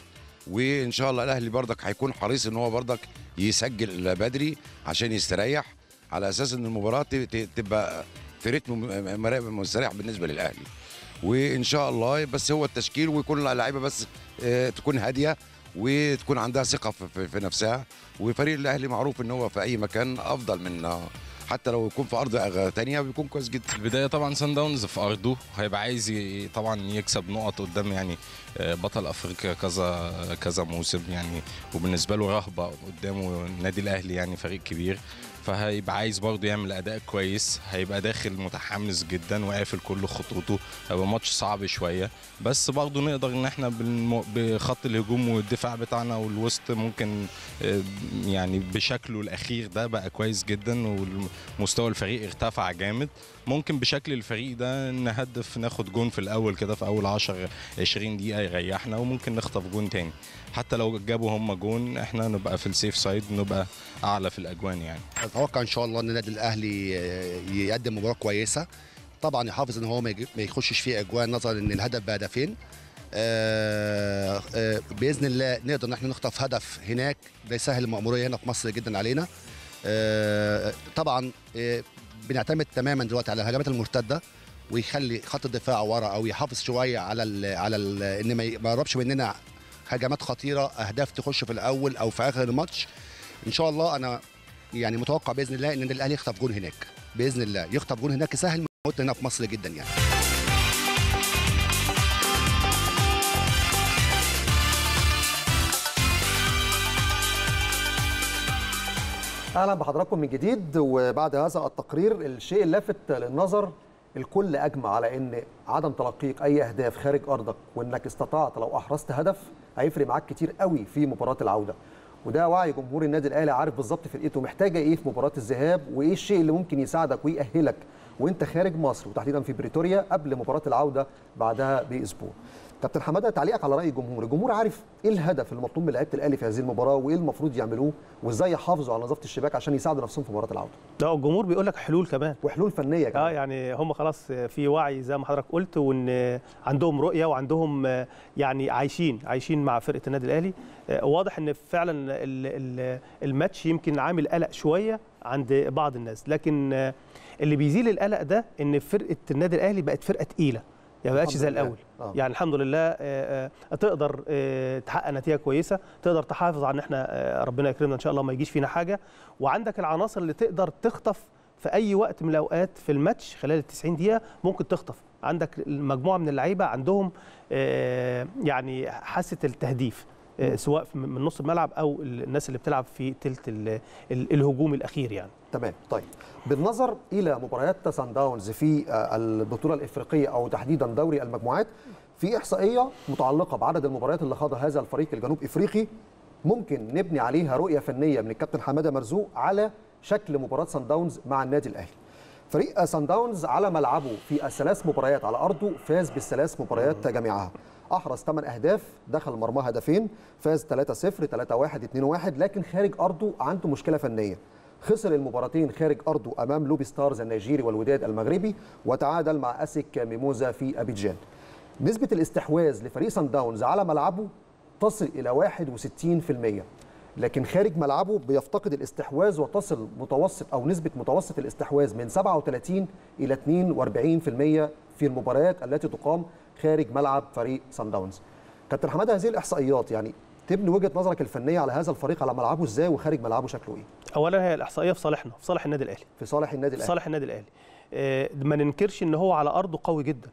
وان شاء الله الاهلي برضك هيكون حريص ان هو برضك يسجل بدري عشان يستريح، على اساس ان المباراه تبقى في رتم مستريح بالنسبه للاهلي. وان شاء الله بس هو التشكيل ويكون اللعيبه بس تكون هاديه وتكون عندها ثقه في نفسها، وفريق الاهلي معروف ان هو في اي مكان افضل من حتى لو يكون في ارض ثانيه بيكون كويس جدا. البدايه طبعا سان داونز في ارضه هيبقى عايز طبعا يكسب نقط قدام يعني بطل افريقيا كذا كذا موسم يعني، وبالنسبه له رهبه قدامه النادي الاهلي يعني فريق كبير، فهيبقى عايز برضه يعمل اداء كويس، هيبقى داخل متحمس جدا وقافل كل خطوطه، هيبقى ماتش صعب شويه، بس برضه نقدر ان احنا بخط الهجوم والدفاع بتاعنا والوسط ممكن يعني بشكله الاخير ده بقى كويس جدا ومستوى الفريق ارتفع جامد، ممكن بشكل الفريق ده نهدف ناخد جون في الاول كده في اول عشرة عشرين دقيقه يريحنا، وممكن نخطف جون تاني، حتى لو جابوا هم جون احنا نبقى في السيف سايد، نبقى اعلى في الاجوان يعني. اتوقع ان شاء الله ان النادي الاهلي يقدم مباراه كويسه، طبعا يحافظ ان هو ما يخشش فيه اجوان نظرا ان الهدف بهدفين. آآ آآ باذن الله نقدر ان احنا نخطف هدف هناك، ده يسهل المأموريه هنا في مصر جدا علينا. طبعا بنعتمد تماما دلوقتي على الهجمات المرتده، ويخلي خط الدفاع ورا او يحافظ شويه على ال على ال ان ما يقربش مننا هجمات خطيره، اهداف تخش في الاول او في اخر الماتش. ان شاء الله انا يعني متوقع باذن الله ان الاهلي يخطف جون هناك، باذن الله يخطف جون هناك يسهل موتنا هنا في مصر جدا يعني. اهلا بحضراتكم من جديد. وبعد هذا التقرير الشيء اللافت للنظر الكل اجمع على ان عدم تلقيك اي اهداف خارج ارضك وانك استطعت لو احرزت هدف هيفرق معاك كتير قوي في مباراه العوده، وده وعي جمهور النادي الاهلي عارف بالظبط فرقته محتاجه ايه في مباراه الذهاب، وايه الشيء اللي ممكن يساعدك ويأهلك وانت خارج مصر وتحديدا في بريتوريا قبل مباراه العوده بعدها باسبوع. كابتن حماده، تعليقك على راي الجمهور، الجمهور عارف ايه الهدف المطلوب من لعيبه الاهلي في هذه المباراه وايه المفروض يعملوه وازاي يحافظوا على نظافه الشباك عشان يساعدوا نفسهم في مباراه العوده. لا الجمهور بيقول لك حلول كمان وحلول فنيه كمان. اه يعني هم خلاص في وعي زي ما حضرتك قلت، وان عندهم رؤيه وعندهم يعني عايشين عايشين مع فرقه النادي الاهلي. واضح ان فعلا الماتش يمكن عامل قلق شويه عند بعض الناس، لكن اللي بيزيل القلق ده ان فرقه النادي الاهلي بقت فرقه ثقيله، ما بقتش زي الاول. آه. يعني الحمد لله آه آه تقدر آه تحقق نتيجه كويسه، تقدر تحافظ على ان احنا آه ربنا يكرمنا ان شاء الله ما يجيش فينا حاجه، وعندك العناصر اللي تقدر تخطف في اي وقت من الاوقات في الماتش خلال ال تسعين دقيقه، ممكن تخطف. عندك مجموعه من اللعيبه عندهم آه يعني حاسه التهديف، آه سواء من نص الملعب او الناس اللي بتلعب في ثلث الهجوم الاخير يعني. تمام. طيب بالنظر الى مباريات سان داونز في البطوله الافريقيه او تحديدا دوري المجموعات، في احصائيه متعلقه بعدد المباريات اللي خاضها هذا الفريق الجنوب افريقي ممكن نبني عليها رؤيه فنيه من الكابتن حماده مرزوق على شكل مباراه سان داونز مع النادي الاهلي. فريق سان داونز على ملعبه في الثلاث مباريات على ارضه فاز بالثلاث مباريات جميعها، احرز ثمان اهداف، دخل مرماه هدفين، فاز ثلاثة صفر ثلاثة واحد اثنين واحد، لكن خارج ارضه عنده مشكله فنيه، خسر المباراتين خارج ارضه امام لوبي ستارز النيجيري والوداد المغربي، وتعادل مع اسك ميموزا في ابيجان. نسبه الاستحواذ لفريق سان داونز على ملعبه تصل الى واحد وستين بالمئة، لكن خارج ملعبه بيفتقد الاستحواذ وتصل متوسط او نسبه متوسط الاستحواذ من سبعة وثلاثين الى اثنين وأربعين بالمئة في المباريات التي تقام خارج ملعب فريق سان داونز. كابتن حماده، هذه الاحصائيات يعني تبني وجهه نظرك الفنيه على هذا الفريق على ملعبه ازاي وخارج ملعبه شكله ايه؟ اولا هي الاحصائيه في صالحنا، في صالح النادي الاهلي، في صالح النادي الاهلي، في صالح النادي الاهلي. آه ما ننكرش ان هو على ارضه قوي جدا،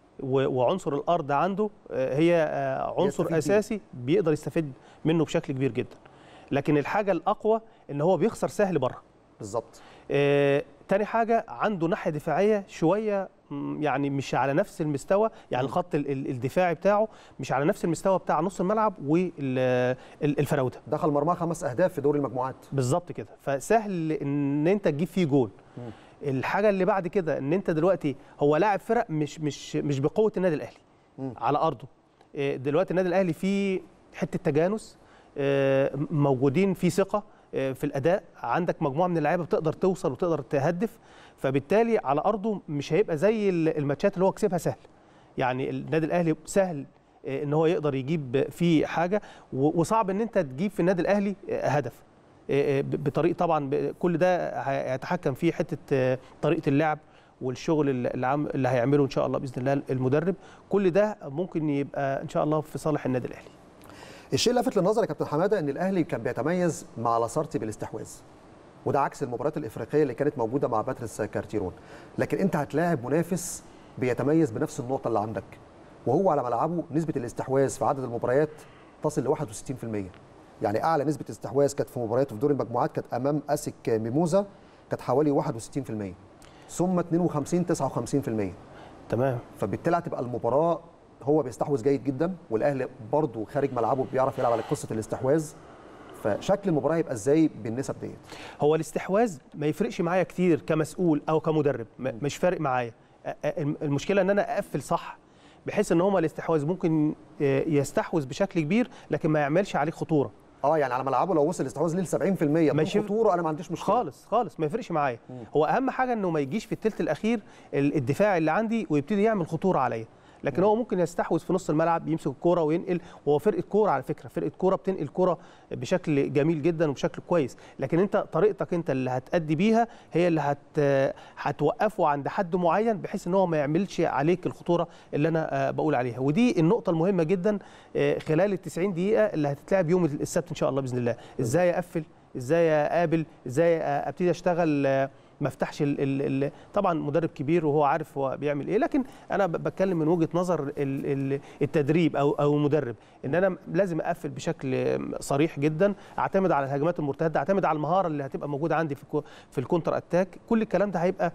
وعنصر الارض عنده آه هي آه عنصر اساسي بيقدر يستفيد منه بشكل كبير جدا، لكن الحاجه الاقوى ان هو بيخسر سهل بره. بالظبط. آه تاني حاجه عنده ناحيه دفاعيه شويه يعني مش على نفس المستوى، يعني الخط الدفاعي بتاعه مش على نفس المستوى بتاع نص الملعب والفراوده. دخل مرماه خمس اهداف في دوري المجموعات. بالظبط كده، فسهل ان انت تجيب فيه جول. م. الحاجه اللي بعد كده ان انت دلوقتي هو لاعب فرق مش مش مش بقوه النادي الاهلي م. على ارضه. دلوقتي النادي الاهلي فيه حته تجانس، موجودين في ثقه في الاداء، عندك مجموعه من اللعيبه بتقدر توصل وتقدر تهدف، فبالتالي على ارضه مش هيبقى زي الماتشات اللي هو كسبها سهل. يعني النادي الاهلي سهل ان هو يقدر يجيب فيه حاجه، وصعب ان انت تجيب في النادي الاهلي هدف بطريقه. طبعا كل ده هيتحكم فيه حته طريقه اللعب والشغل اللي هيعمله ان شاء الله باذن الله المدرب. كل ده ممكن يبقى ان شاء الله في صالح النادي الاهلي. الشيء اللافت للنظر يا كابتن حماده ان الاهلي كان بيتميز مع لاسارتي بالاستحواذ، وده عكس المباريات الافريقيه اللي كانت موجوده مع باتريس كارتيرون. لكن انت هتلاعب منافس بيتميز بنفس النقطه اللي عندك، وهو على ملعبه نسبه الاستحواذ في عدد المباريات تصل ل واحد وستين بالمئة. يعني اعلى نسبه استحواذ كانت في مبارياته في دور المجموعات كانت امام اسك ميموزا، كانت حوالي واحد وستين بالمئة، ثم اثنين وخمسين تسعة وخمسين بالمئة. تمام. فبالتالي هتبقى المباراه هو بيستحوذ جيد جدا، والاهلي برضه خارج ملعبه بيعرف يلعب على قصه الاستحواذ. فشكل المباراه هيبقى ازاي بالنسب ديت؟ هو الاستحواذ ما يفرقش معايا كتير كمسؤول او كمدرب، مش فارق معايا. المشكله ان انا اقفل صح، بحيث ان هما الاستحواذ ممكن يستحوذ بشكل كبير لكن ما يعملش عليه خطوره. اه يعني على ملعبه لو وصل الاستحواذ ليه ل سبعين بالمئة من خطوره انا ما عنديش مشكله خالص خالص، ما يفرقش معايا. هو اهم حاجه انه ما يجيش في الثلث الاخير الدفاع اللي عندي ويبتدي يعمل خطوره عليا. لكن هو ممكن يستحوذ في نص الملعب، يمسك الكوره وينقل، وهو فرقه كوره على فكره، فرقه كوره بتنقل كوره بشكل جميل جدا وبشكل كويس. لكن انت طريقتك انت اللي هتأدي بيها هي اللي هت هتوقفه عند حد معين، بحيث ان هو ما يعملش عليك الخطوره اللي انا بقول عليها. ودي النقطه المهمه جدا خلال ال تسعين دقيقه اللي هتتلعب يوم السبت ان شاء الله باذن الله. ازاي اقفل، ازاي اقابل، ازاي ابتدي اشتغل، ما افتحش ال ال طبعا مدرب كبير وهو عارف هو بيعمل ايه. لكن انا بتكلم من وجهه نظر التدريب او او المدرب، ان انا لازم اقفل بشكل صريح جدا، اعتمد على الهجمات المرتده، اعتمد على المهاره اللي هتبقى موجوده عندي في في الكونتر اتاك. كل الكلام ده هيبقى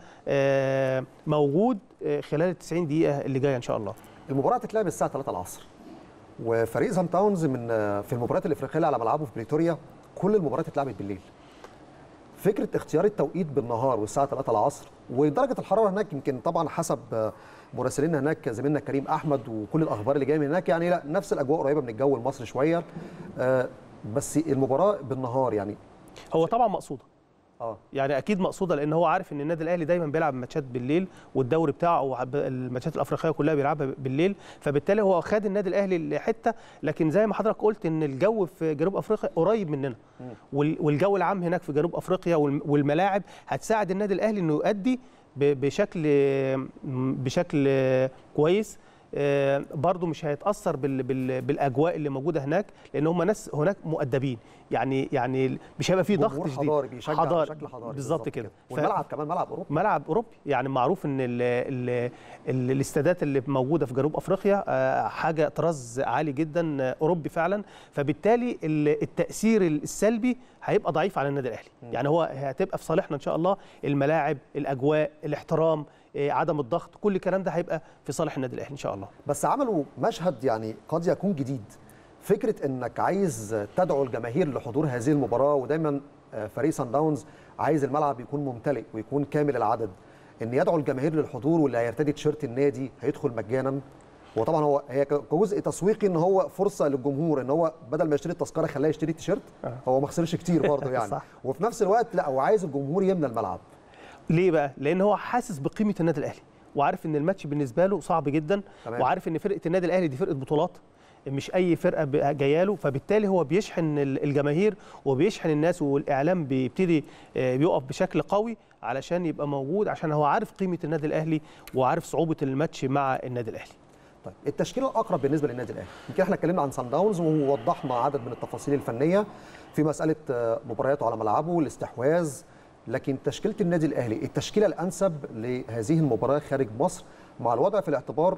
موجود خلال ال تسعين دقيقه اللي جايه ان شاء الله. المباراه هتتلعب الساعه ثلاثة العصر، وفريق سان داونز من في المباريات الافريقيه على ملعبه في بريتوريا كل المباريات اتلعبت بالليل. فكره اختيار التوقيت بالنهار والساعه ثلاثة العصر، ودرجه الحراره هناك يمكن طبعا حسب مراسلينا هناك زميلنا كريم احمد وكل الاخبار اللي جايه من هناك، يعني لا نفس الاجواء قريبه من الجو المصري شويه، بس المباراه بالنهار يعني هو طبعا مقصوده. اه يعني اكيد مقصوده، لان هو عارف ان النادي الاهلي دايما بيلعب ماتشات بالليل، والدوري بتاعه او الماتشات الافريقيه كلها بيلعبها بالليل، فبالتالي هو خد النادي الاهلي لحته. لكن زي ما حضرتك قلت ان الجو في جنوب افريقيا قريب مننا، والجو العام هناك في جنوب افريقيا والملاعب هتساعد النادي الاهلي انه يؤدي بشكل بشكل كويس. برضه مش هيتاثر بال بال بالاجواء اللي موجوده هناك، لان هم ناس هناك مؤدبين، يعني يعني مش هيبقى فيه ضغط شديد. حضاري بيشجع حضار بشكل حضاري بالظبط كده. والملعب كمان ملعب اوروبي، ملعب اوروبي. يعني معروف ان ال ال ال الاستادات اللي موجوده في جنوب افريقيا حاجه طراز عالي جدا اوروبي فعلا، فبالتالي التاثير السلبي هيبقى ضعيف على النادي الاهلي. يعني هو هتبقى في صالحنا ان شاء الله، الملاعب، الاجواء، الاحترام، عدم الضغط، كل الكلام ده هيبقى في صالح النادي الاهلي ان شاء الله. بس عملوا مشهد يعني قد يكون جديد، فكره انك عايز تدعو الجماهير لحضور هذه المباراه، ودايما فريق سان داونز عايز الملعب يكون ممتلئ ويكون كامل العدد، ان يدعو الجماهير للحضور، واللي هيرتدي تيشيرت النادي هيدخل مجانا. وطبعا هو هي كجزء تسويقي ان هو فرصه للجمهور ان هو بدل ما يشتري التذكره خلاه يشتري التيشيرت، هو ما خسرش كتير برضه يعني. صح. وفي نفس الوقت لا هو عايز الجمهور يملى الملعب. ليه بقى؟ لان هو حاسس بقيمه النادي الاهلي، وعارف ان الماتش بالنسبه له صعب جدا. تمام. وعارف ان فرقه النادي الاهلي دي فرقه بطولات، مش اي فرقه جايه له، فبالتالي هو بيشحن الجماهير وبيشحن الناس، والاعلام بيبتدي بيقف بشكل قوي علشان يبقى موجود، عشان هو عارف قيمه النادي الاهلي وعارف صعوبه الماتش مع النادي الاهلي. طيب التشكيله الاقرب بالنسبه للنادي الاهلي، يمكن احنا اتكلمنا عن سان داونز ووضحنا عدد من التفاصيل الفنيه في مساله مبارياته على ملعبه والاستحواذ، لكن تشكيله النادي الاهلي التشكيله الانسب لهذه المباراه خارج مصر، مع الوضع في الاعتبار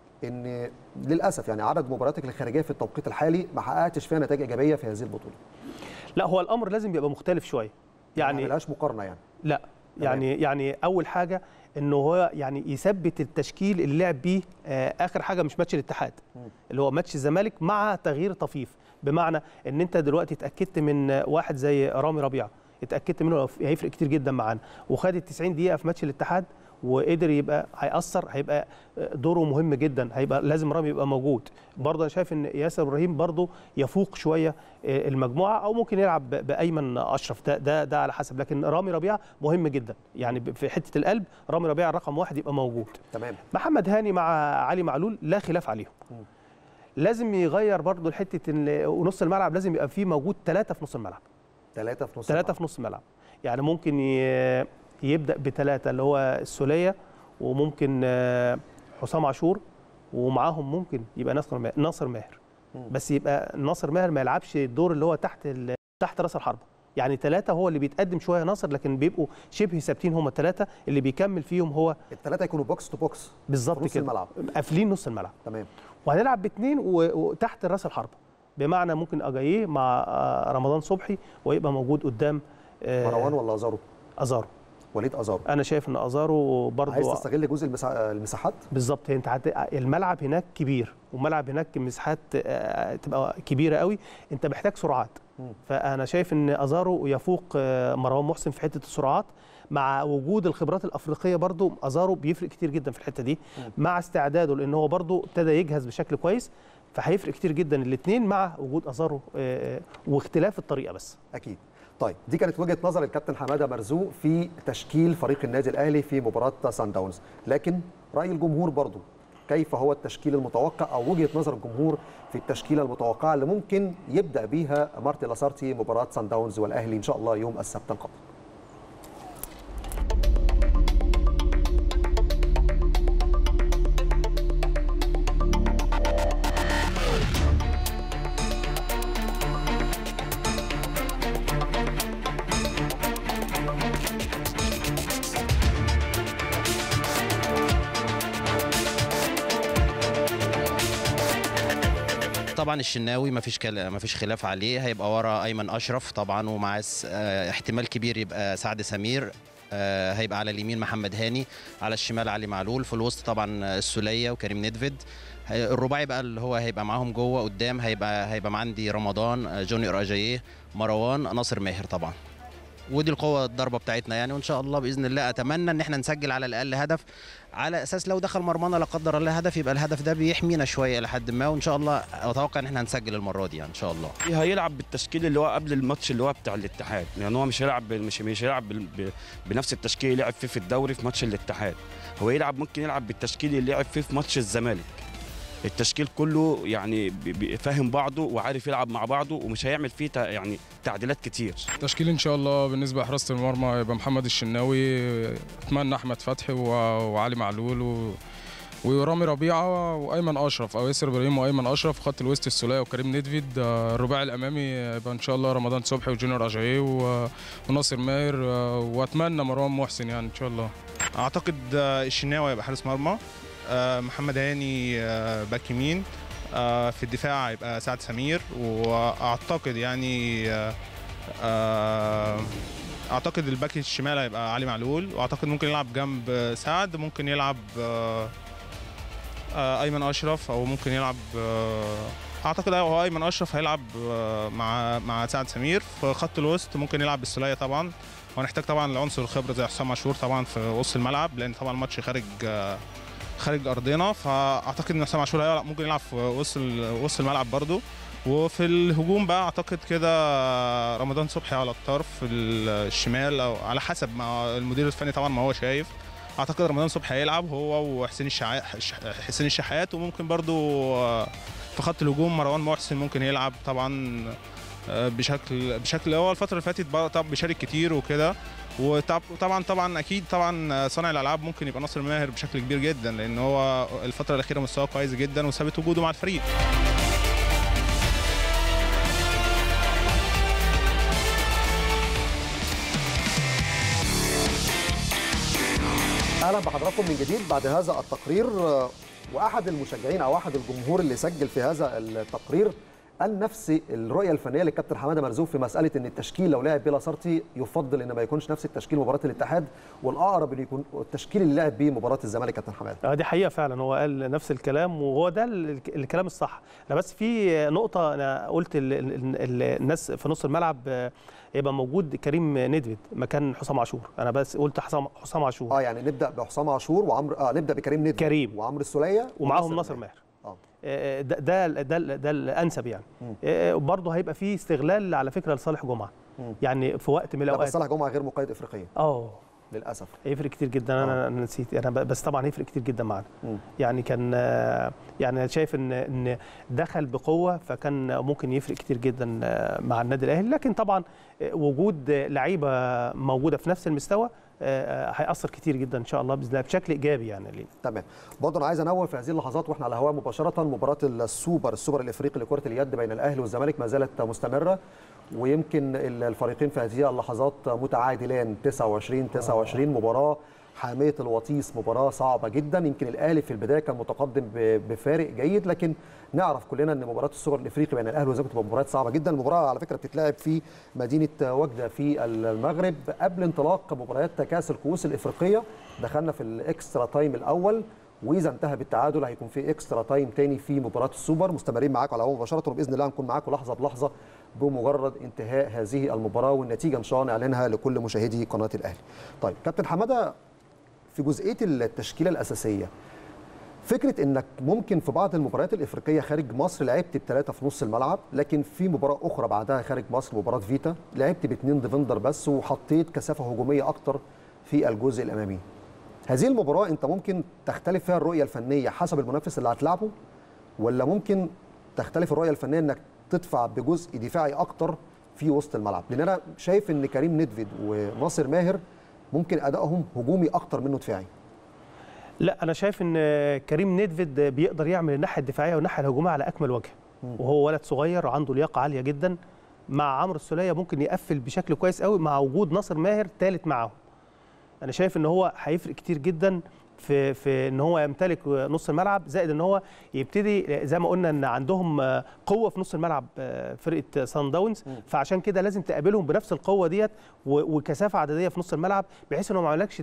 ان للاسف يعني عدد مبارياتك الخارجيه في التوقيت الحالي ما حققتش فيها نتائج ايجابيه في هذه البطوله. لا هو الامر لازم يبقى مختلف شويه، يعني ما لهاش مقارنه يعني. لا يعني تمام. يعني اول حاجه انه هو يعني يثبت التشكيل اللي لعب بيه اخر حاجه، مش ماتش الاتحاد م. اللي هو ماتش الزمالك مع تغيير طفيف، بمعنى ان انت دلوقتي اتاكدت من واحد زي رامي ربيعه، اتاكدت منه هيفرق كتير جدا معانا، وخد ال تسعين دقيقه في ماتش الاتحاد وقدر يبقى هيأثر، هيبقى دوره مهم جدا، هيبقى لازم رامي يبقى موجود. برضه انا شايف ان ياسر ابراهيم برضه يفوق شويه المجموعه، او ممكن يلعب بايمن اشرف، ده ده ده على حسب، لكن رامي ربيعه مهم جدا، يعني في حته القلب رامي ربيعه رقم واحد يبقى موجود. تمام. محمد هاني مع علي معلول لا خلاف عليهم. م. لازم يغير برضو الحته ان ونص الملعب لازم يبقى فيه موجود ثلاثه في نص الملعب. ثلاثه في نص ثلاثه في نص الملعب، يعني ممكن يبدا بثلاثه اللي هو السوليه، وممكن حسام عاشور، ومعاهم ممكن يبقى ناصر ناصر ماهر. بس يبقى ناصر ماهر ما يلعبش الدور اللي هو تحت تحت راس الحربه، يعني ثلاثه هو اللي بيتقدم شويه ناصر، لكن بيبقوا شبه ثابتين هم الثلاثه، اللي بيكمل فيهم هو الثلاثه يكونوا بوكس تو بوكس بالظبط كده، الملعب قافلين نص الملعب. تمام. وهنلعب باثنين وتحت راس الحربه، بمعنى ممكن اجاييه مع رمضان صبحي ويبقى موجود قدام مروان ولا ازارو؟ ازارو، وليد ازارو. انا شايف ان ازارو برضه عايز تستغل جزء المساحات بالظبط. انت الملعب هناك كبير، وملعب هناك مساحات تبقى كبيره قوي، انت محتاج سرعات. م. فانا شايف ان ازارو يفوق مروان محسن في حته السرعات، مع وجود الخبرات الافريقيه برضو ازارو بيفرق كتير جدا في الحته دي. م. مع استعداده لان هو برضو ابتدى يجهز بشكل كويس، فهيفرق كتير جدا الاثنين مع وجود ازارو واختلاف الطريقه بس. اكيد. طيب دي كانت وجهه نظر الكابتن حماده مرزوق في تشكيل فريق النادي الاهلي في مباراه سان داونز، لكن راي الجمهور برضو كيف هو التشكيل المتوقع او وجهه نظر الجمهور في التشكيله المتوقعه اللي ممكن يبدا بيها مارتي لاسارتي مباراه سان داونز والاهلي ان شاء الله يوم السبت القادم. طبعا الشناوي ما فيش ما فيش خلاف عليه، هيبقى ورا ايمن اشرف طبعا، ومع احتمال كبير يبقى سعد سمير، هيبقى على اليمين محمد هاني، على الشمال علي معلول، في الوسط طبعا السوليه وكريم ندفد. الرباعي بقى اللي هو هيبقى معاهم جوه قدام هيبقى هيبقى عندي رمضان، جوني اراجاييه، مروان، ناصر ماهر طبعا. ودي القوه الضربه بتاعتنا يعني، وان شاء الله باذن الله اتمنى ان احنا نسجل على الاقل هدف، على اساس لو دخل مرمانا لا قدر الله هدف يبقى الهدف ده بيحمينا شويه لحد ما، وان شاء الله اتوقع ان احنا هنسجل المره دي يعني ان شاء الله. هيلعب بالتشكيل اللي هو قبل الماتش اللي هو بتاع الاتحاد، يعني هو مش هيلعب مش مش هيلعب بنفس التشكيل اللي لعب فيه في الدوري في ماتش الاتحاد، هو يلعب ممكن يلعب بالتشكيل اللي لعب فيه في ماتش الزمالك. التشكيل كله يعني فاهم بعضه وعارف يلعب مع بعضه، ومش هيعمل فيه يعني تعديلات كتير. تشكيل ان شاء الله بالنسبه لحراسه المرمى يبقى محمد الشناوي، اتمنى احمد فتحي وعلي معلول و... ورامي ربيعه وايمن اشرف او ياسر ابراهيم وايمن اشرف، خط الوسط السوليه وكريم ندفد. الرباعي الامامي يبقى ان شاء الله رمضان صبحي وجونيور اجاييه و... وناصر ماهر، واتمنى مروان محسن يعني ان شاء الله. اعتقد الشناوي يبقى حارس مرمى، محمد هاني باك يمين، في الدفاع يبقى سعد سمير، واعتقد يعني اعتقد الباك الشمال هيبقى علي معلول، واعتقد ممكن يلعب جنب سعد، ممكن يلعب ايمن اشرف، او ممكن يلعب اعتقد هو ايمن اشرف هيلعب مع مع سعد سمير. في خط الوسط ممكن يلعب بالسوليه طبعا، وهنحتاج طبعا العنصر الخبره زي حسام عاشور طبعا في وسط الملعب، لان طبعا الماتش خارج خارج ارضنا، فاعتقد ان حسام عاشور ممكن يلعب في وسط وسط الملعب برده. وفي الهجوم بقى اعتقد كده رمضان صبحي على الطرف الشمال، او على حسب ما المدير الفني طبعا ما هو شايف. اعتقد رمضان صبحي هيلعب هو وحسين الشحات حسين الشحات وممكن برده في خط الهجوم مروان محسن ممكن يلعب طبعا بشكل بشكل هو الفتره اللي فاتت طب بيشارك كتير وكده. وطبعا طبعا اكيد طبعا صانع الالعاب ممكن يبقى ناصر ماهر بشكل كبير جدا، لان هو الفتره الاخيره مستواه كويس جدا وثابت وجوده مع الفريق. اهلا بحضراتكم من جديد بعد هذا التقرير. واحد المشجعين او احد الجمهور اللي سجل في هذا التقرير قال نفس الرؤيه الفنيه للكابتن حماده مرزوق في مساله ان التشكيل لو لعب بلا سارتي يفضل ان ما يكونش نفس التشكيل مباراه الاتحاد، والاقرب ان يكون التشكيل اللي لعب بيه مباراه الزمالك. كابتن حماده اه دي حقيقه فعلا، هو قال نفس الكلام وهو ده الكلام الصح. انا بس في نقطه انا قلت ال ال الناس في نص الملعب يبقى موجود كريم ندفد مكان حسام عاشور، انا بس قلت حسام حسام عاشور. اه يعني نبدا بحسام عاشور وعمرو اه نبدا بكريم ندفد كريم وعمرو السوليه ومعاهم ناصر ماهر. اه ده ده ده, ده الانسب يعني. برضه هيبقى فيه استغلال على فكره لصالح جمعه، مم. يعني في وقت من الاوقات. بس صالح جمعه غير مقيد افريقيا. اه للاسف هيفرق كتير جدا. انا انا نسيت انا بس طبعا هيفرق كتير جدا معانا. يعني كان يعني انا شايف ان ان دخل بقوه، فكان ممكن يفرق كتير جدا مع النادي الاهلي، لكن طبعا وجود لعيبه موجوده في نفس المستوى هيأثر كتير جدا ان شاء الله باذن الله بشكل ايجابي يعني ليه. تمام. برضه انا عايز انوه في هذه اللحظات واحنا على الهواء مباشره، مباراه السوبر السوبر الافريقي لكره اليد بين الاهلي والزمالك ما زالت مستمره، ويمكن الفريقين في هذه اللحظات متعادلان تسعة وعشرين تسعة وعشرين. مباراه حاميه الوطيس، مباراه صعبه جدا. يمكن الاهلي في البدايه كان متقدم بفارق جيد، لكن نعرف كلنا ان مباراه السوبر الافريقي بين الاهلي والزمالك بتبقى مباراه صعبه جدا. المباراه على فكره بتتلعب في مدينه وجده في المغرب قبل انطلاق مباريات كاس الكؤوس الافريقيه. دخلنا في الاكسترا تايم الاول، واذا انتهى بالتعادل هيكون في اكسترا تايم تاني في مباراه السوبر. مستمرين معاكم على الهواء مباشره، وباذن الله هنكون معاكم لحظه بلحظه بمجرد انتهاء هذه المباراه، والنتيجه ان شاء الله نعلنها لكل مشاهدي قناه الاهلي. طيب كابتن حماده، في جزئيه التشكيله الاساسيه، فكره انك ممكن في بعض المباريات الافريقيه خارج مصر لعبت بثلاثه في نص الملعب، لكن في مباراه اخرى بعدها خارج مصر مباراه فيتا لعبت باثنين ديفندر بس وحطيت كثافه هجوميه اكتر في الجزء الامامي. هذه المباراه انت ممكن تختلف فيها الرؤيه الفنيه حسب المنافس اللي هتلعبه، ولا ممكن تختلف الرؤيه الفنيه انك تدفع بجزء دفاعي اكتر في وسط الملعب؟ لان انا شايف ان كريم ندفيد وناصر ماهر ممكن ادائهم هجومي اكتر منه دفاعي. لا، انا شايف ان كريم ندفيد بيقدر يعمل الناحيه الدفاعيه والناحيه الهجوميه على اكمل وجه، وهو ولد صغير وعنده لياقه عاليه جدا. مع عمرو السوليه ممكن يقفل بشكل كويس قوي مع وجود ناصر ماهر ثالث معاهم. انا شايف ان هو هيفرق كتير جدا في في ان هو يمتلك نص الملعب، زائد ان هو يبتدي زي ما قلنا ان عندهم قوه في نص الملعب فرقه سان داونز، فعشان كده لازم تقابلهم بنفس القوه ديت وكثافه عدديه في نص الملعب، بحيث انه ما يعملكش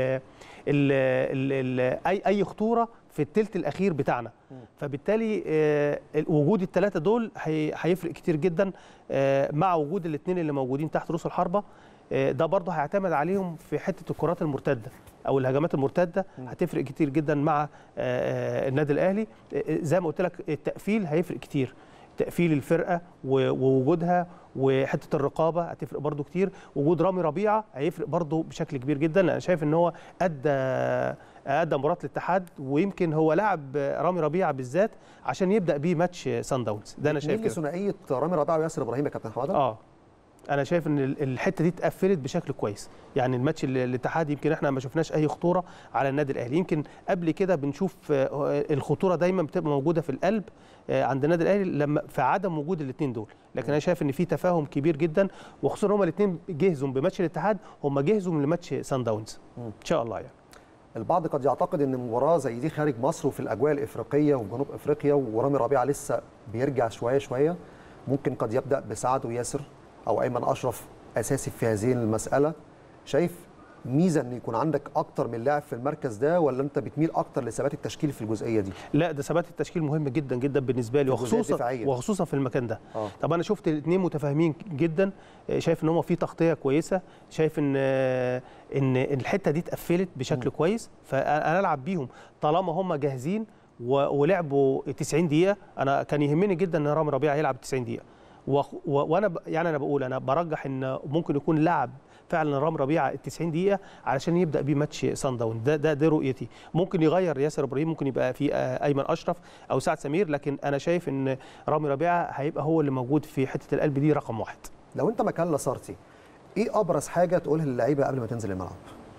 اي اي خطوره في الثلث الاخير بتاعنا. فبالتالي وجود الثلاثه دول هيفرق كتير جدا مع وجود الاثنين اللي موجودين تحت رؤوس الحربه. ده برضه هيعتمد عليهم في حته الكرات المرتده او الهجمات المرتده، هتفرق كتير جدا مع النادي الاهلي. زي ما قلت لك التقفيل هيفرق كتير، تقفيل الفرقه ووجودها وحته الرقابه هتفرق برضو كتير. وجود رامي ربيعه هيفرق برضو بشكل كبير جدا. انا شايف ان هو ادى ادى مباراه الاتحاد، ويمكن هو لعب رامي ربيعه بالذات عشان يبدا بيه ماتش سان داونز. ده انا شايف كده. ثنائيه رامي ربيعه وياسر ابراهيم يا كابتن حماده. اه انا شايف ان الحته دي اتقفلت بشكل كويس. يعني الماتش الاتحاد يمكن احنا ما شفناش اي خطوره على النادي الاهلي. يمكن قبل كده بنشوف الخطوره دايما بتبقى موجوده في القلب عند النادي الاهلي لما في عدم وجود الاثنين دول، لكن انا شايف ان في تفاهم كبير جدا، وخصوصا هم الاثنين جهزوا بماتش الاتحاد، هم جهزوا لماتش سان داونز ان شاء الله. يعني البعض قد يعتقد ان مباراه زي دي خارج مصر وفي الاجواء الافريقيه وفي جنوب افريقيا ورامي ربيعه لسه بيرجع شويه شويه، ممكن قد يبدا بسعد وياسر او ايمن اشرف اساسي في هذه المساله. شايف ميزه ان يكون عندك اكتر من لاعب في المركز ده، ولا انت بتميل اكتر لثبات التشكيل في الجزئيه دي؟ لا، ده ثبات التشكيل مهم جدا جدا بالنسبه لي، وخصوصا وخصوصا في المكان ده. أوه. طب انا شفت الاثنين متفاهمين جدا، شايف ان هم في تغطيه كويسه، شايف ان ان الحته دي اتقفلت بشكل م. كويس، فانا العب بيهم طالما هم جاهزين ولعبوا تسعين دقيقه. انا كان يهمني جدا ان رامي ربيعه يلعب تسعين دقيقه، وانا يعني انا بقول انا برجح ان ممكن يكون لاعب فعلا رامي ربيعه تسعين دقيقه علشان يبدا بيه ماتش سان داون. ده ده ده رؤيتي. ممكن يغير ياسر ابراهيم، ممكن يبقى في ايمن اشرف او سعد سمير، لكن انا شايف ان رامي ربيعه هيبقى هو اللي موجود في حته القلب دي رقم واحد. لو انت مكان لاسارتي، ايه ابرز حاجه تقولها للعيبه قبل ما تنزل الملعب؟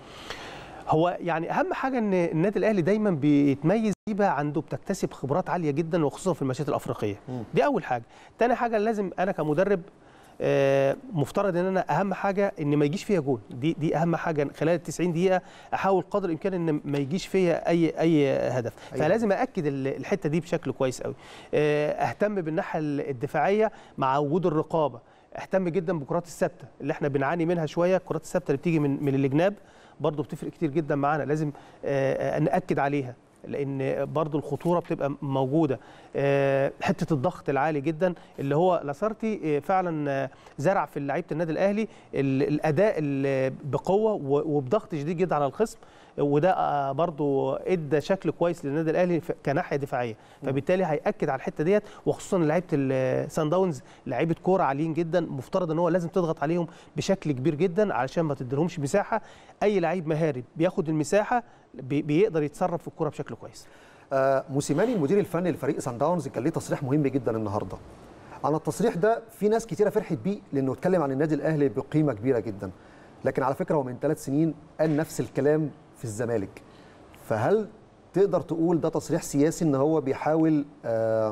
هو يعني اهم حاجه ان النادي الاهلي دايما بيتميز بقى عنده بتكتسب خبرات عاليه جدا، وخصوصا في الماتشات الافريقيه. م. دي اول حاجه. تاني حاجه لازم انا كمدرب آه مفترض ان انا اهم حاجه ان ما يجيش فيها جول. دي دي اهم حاجه خلال ال تسعين دقيقه، احاول قدر الامكان ان ما يجيش فيها اي اي هدف. أيوة. فلازم ااكد الحته دي بشكل كويس قوي. آه اهتم بالناحيه الدفاعيه مع وجود الرقابه، اهتم جدا بالكرات الثابته اللي احنا بنعاني منها شويه. الكرات الثابته اللي بتيجي من من الجناب برضه بتفرق كتير جدا معانا، لازم آه ناكد عليها لان برضو الخطوره بتبقى موجوده. حته الضغط العالي جدا اللي هو لاسارتي فعلا زرع في لعيبه النادي الاهلي الاداء بقوه وبضغط شديد جدا على الخصم. وده برضو ادى شكل كويس للنادي الاهلي كناحيه دفاعيه، فبالتالي هياكد على الحته ديت، وخصوصا لعيبه السان داونز لعيبه كوره عاليين جدا، مفترض ان هو لازم تضغط عليهم بشكل كبير جدا علشان ما تديلهمش مساحه. اي لعيب مهاري بياخد المساحه بيقدر يتصرف في الكوره بشكل كويس. آه موسيماني المدير الفني لفريق سان داونز كان ليه تصريح مهم جدا النهارده. انا التصريح ده في ناس كتيره فرحت بيه لانه اتكلم عن النادي الاهلي بقيمه كبيره جدا، لكن على فكره هو من ثلاث سنين قال نفس الكلام في الزمالك. فهل تقدر تقول ده تصريح سياسي ان هو بيحاول آه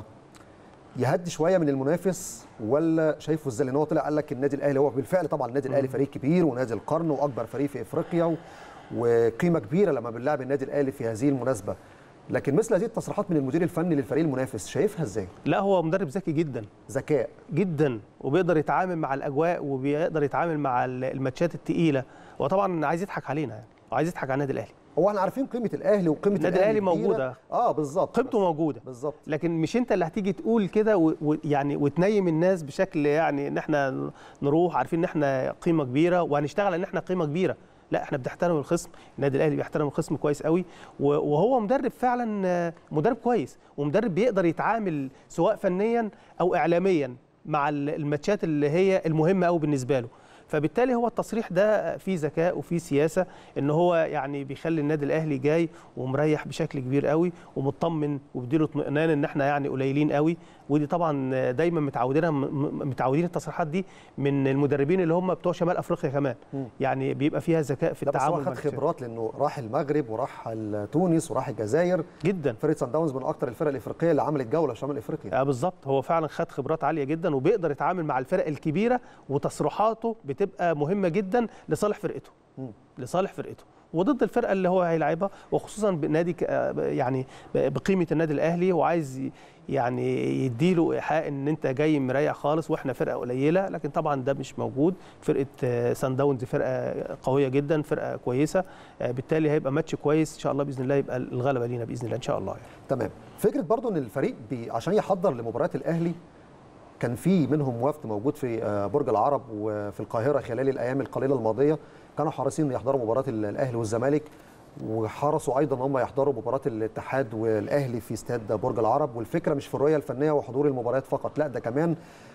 يهدي شويه من المنافس، ولا شايفه ازاي؟ لان هو طلع قال لك النادي الاهلي هو بالفعل طبعا النادي الاهلي فريق كبير ونادي القرن واكبر فريق في افريقيا وقيمه كبيره لما بنلعب النادي الاهلي في هذه المناسبه، لكن مثل هذه التصريحات من المدير الفني للفريق المنافس شايفها ازاي؟ لا هو مدرب ذكي جدا، ذكاء جدا، وبيقدر يتعامل مع الاجواء وبيقدر يتعامل مع الماتشات الثقيله، وطبعا عايز يضحك علينا يعني، وعايز يضحك على النادي الاهلي. هو احنا عارفين قيمه الاهلي وقيمه النادي الاهلي موجوده، اه بالظبط قيمته موجوده بالظبط، لكن مش انت اللي هتيجي تقول كده ويعني وتنيم الناس بشكل يعني ان احنا نروح عارفين ان احنا قيمه كبيره وهنشتغل ان احنا قيمه كبيره. لا احنا بنحترم الخصم، النادي الاهلي بيحترم الخصم كويس قوي، وهو مدرب فعلا مدرب كويس، ومدرب بيقدر يتعامل سواء فنيا او اعلاميا مع الماتشات اللي هي المهمه قوي بالنسبه له. فبالتالي هو التصريح ده فيه ذكاء وفيه سياسه، ان هو يعني بيخلي النادي الاهلي جاي ومريح بشكل كبير قوي ومطمن وبيديله اطمئنان ان احنا يعني قليلين قوي، ودي طبعا دايما متعودين متعودين التصريحات دي من المدربين اللي هم بتوع شمال افريقيا كمان، م. يعني بيبقى فيها ذكاء في التعامل. بس هو خد خبرات لانه راح المغرب وراح تونس وراح الجزائر جدا. فريق سان داونز من اكثر الفرق الافريقيه اللي عملت جوله في شمال افريقيا. اه بالظبط، هو فعلا خد خبرات عاليه جدا وبيقدر يتعامل مع الفرق الكبيره، وتصريحاته بتبقى مهمه جدا لصالح فرقته م. لصالح فرقته وضد الفرقه اللي هو هيلاعبها، وخصوصا بنادي يعني بقيمه النادي الاهلي، وعايز يعني يديله ايحاء ان انت جاي مريح خالص واحنا فرقه قليله، لكن طبعا ده مش موجود. فرقه سان داونز فرقه قويه جدا، فرقه كويسه، بالتالي هيبقى ماتش كويس ان شاء الله باذن الله، يبقى الغلبه لينا باذن الله ان شاء الله يعني. تمام. فكره برضو ان الفريق عشان يحضر لمباريات الاهلي كان في منهم وفد موجود في برج العرب وفي القاهره خلال الايام القليله الماضيه، كانوا حريصين يحضروا مباراه الاهلي والزمالك، وحرصوا ايضا ان هم يحضروا مباراه الاتحاد والاهلي في استاد برج العرب. والفكره مش في الرؤيه الفنيه وحضور المباريات فقط، لا ده كمان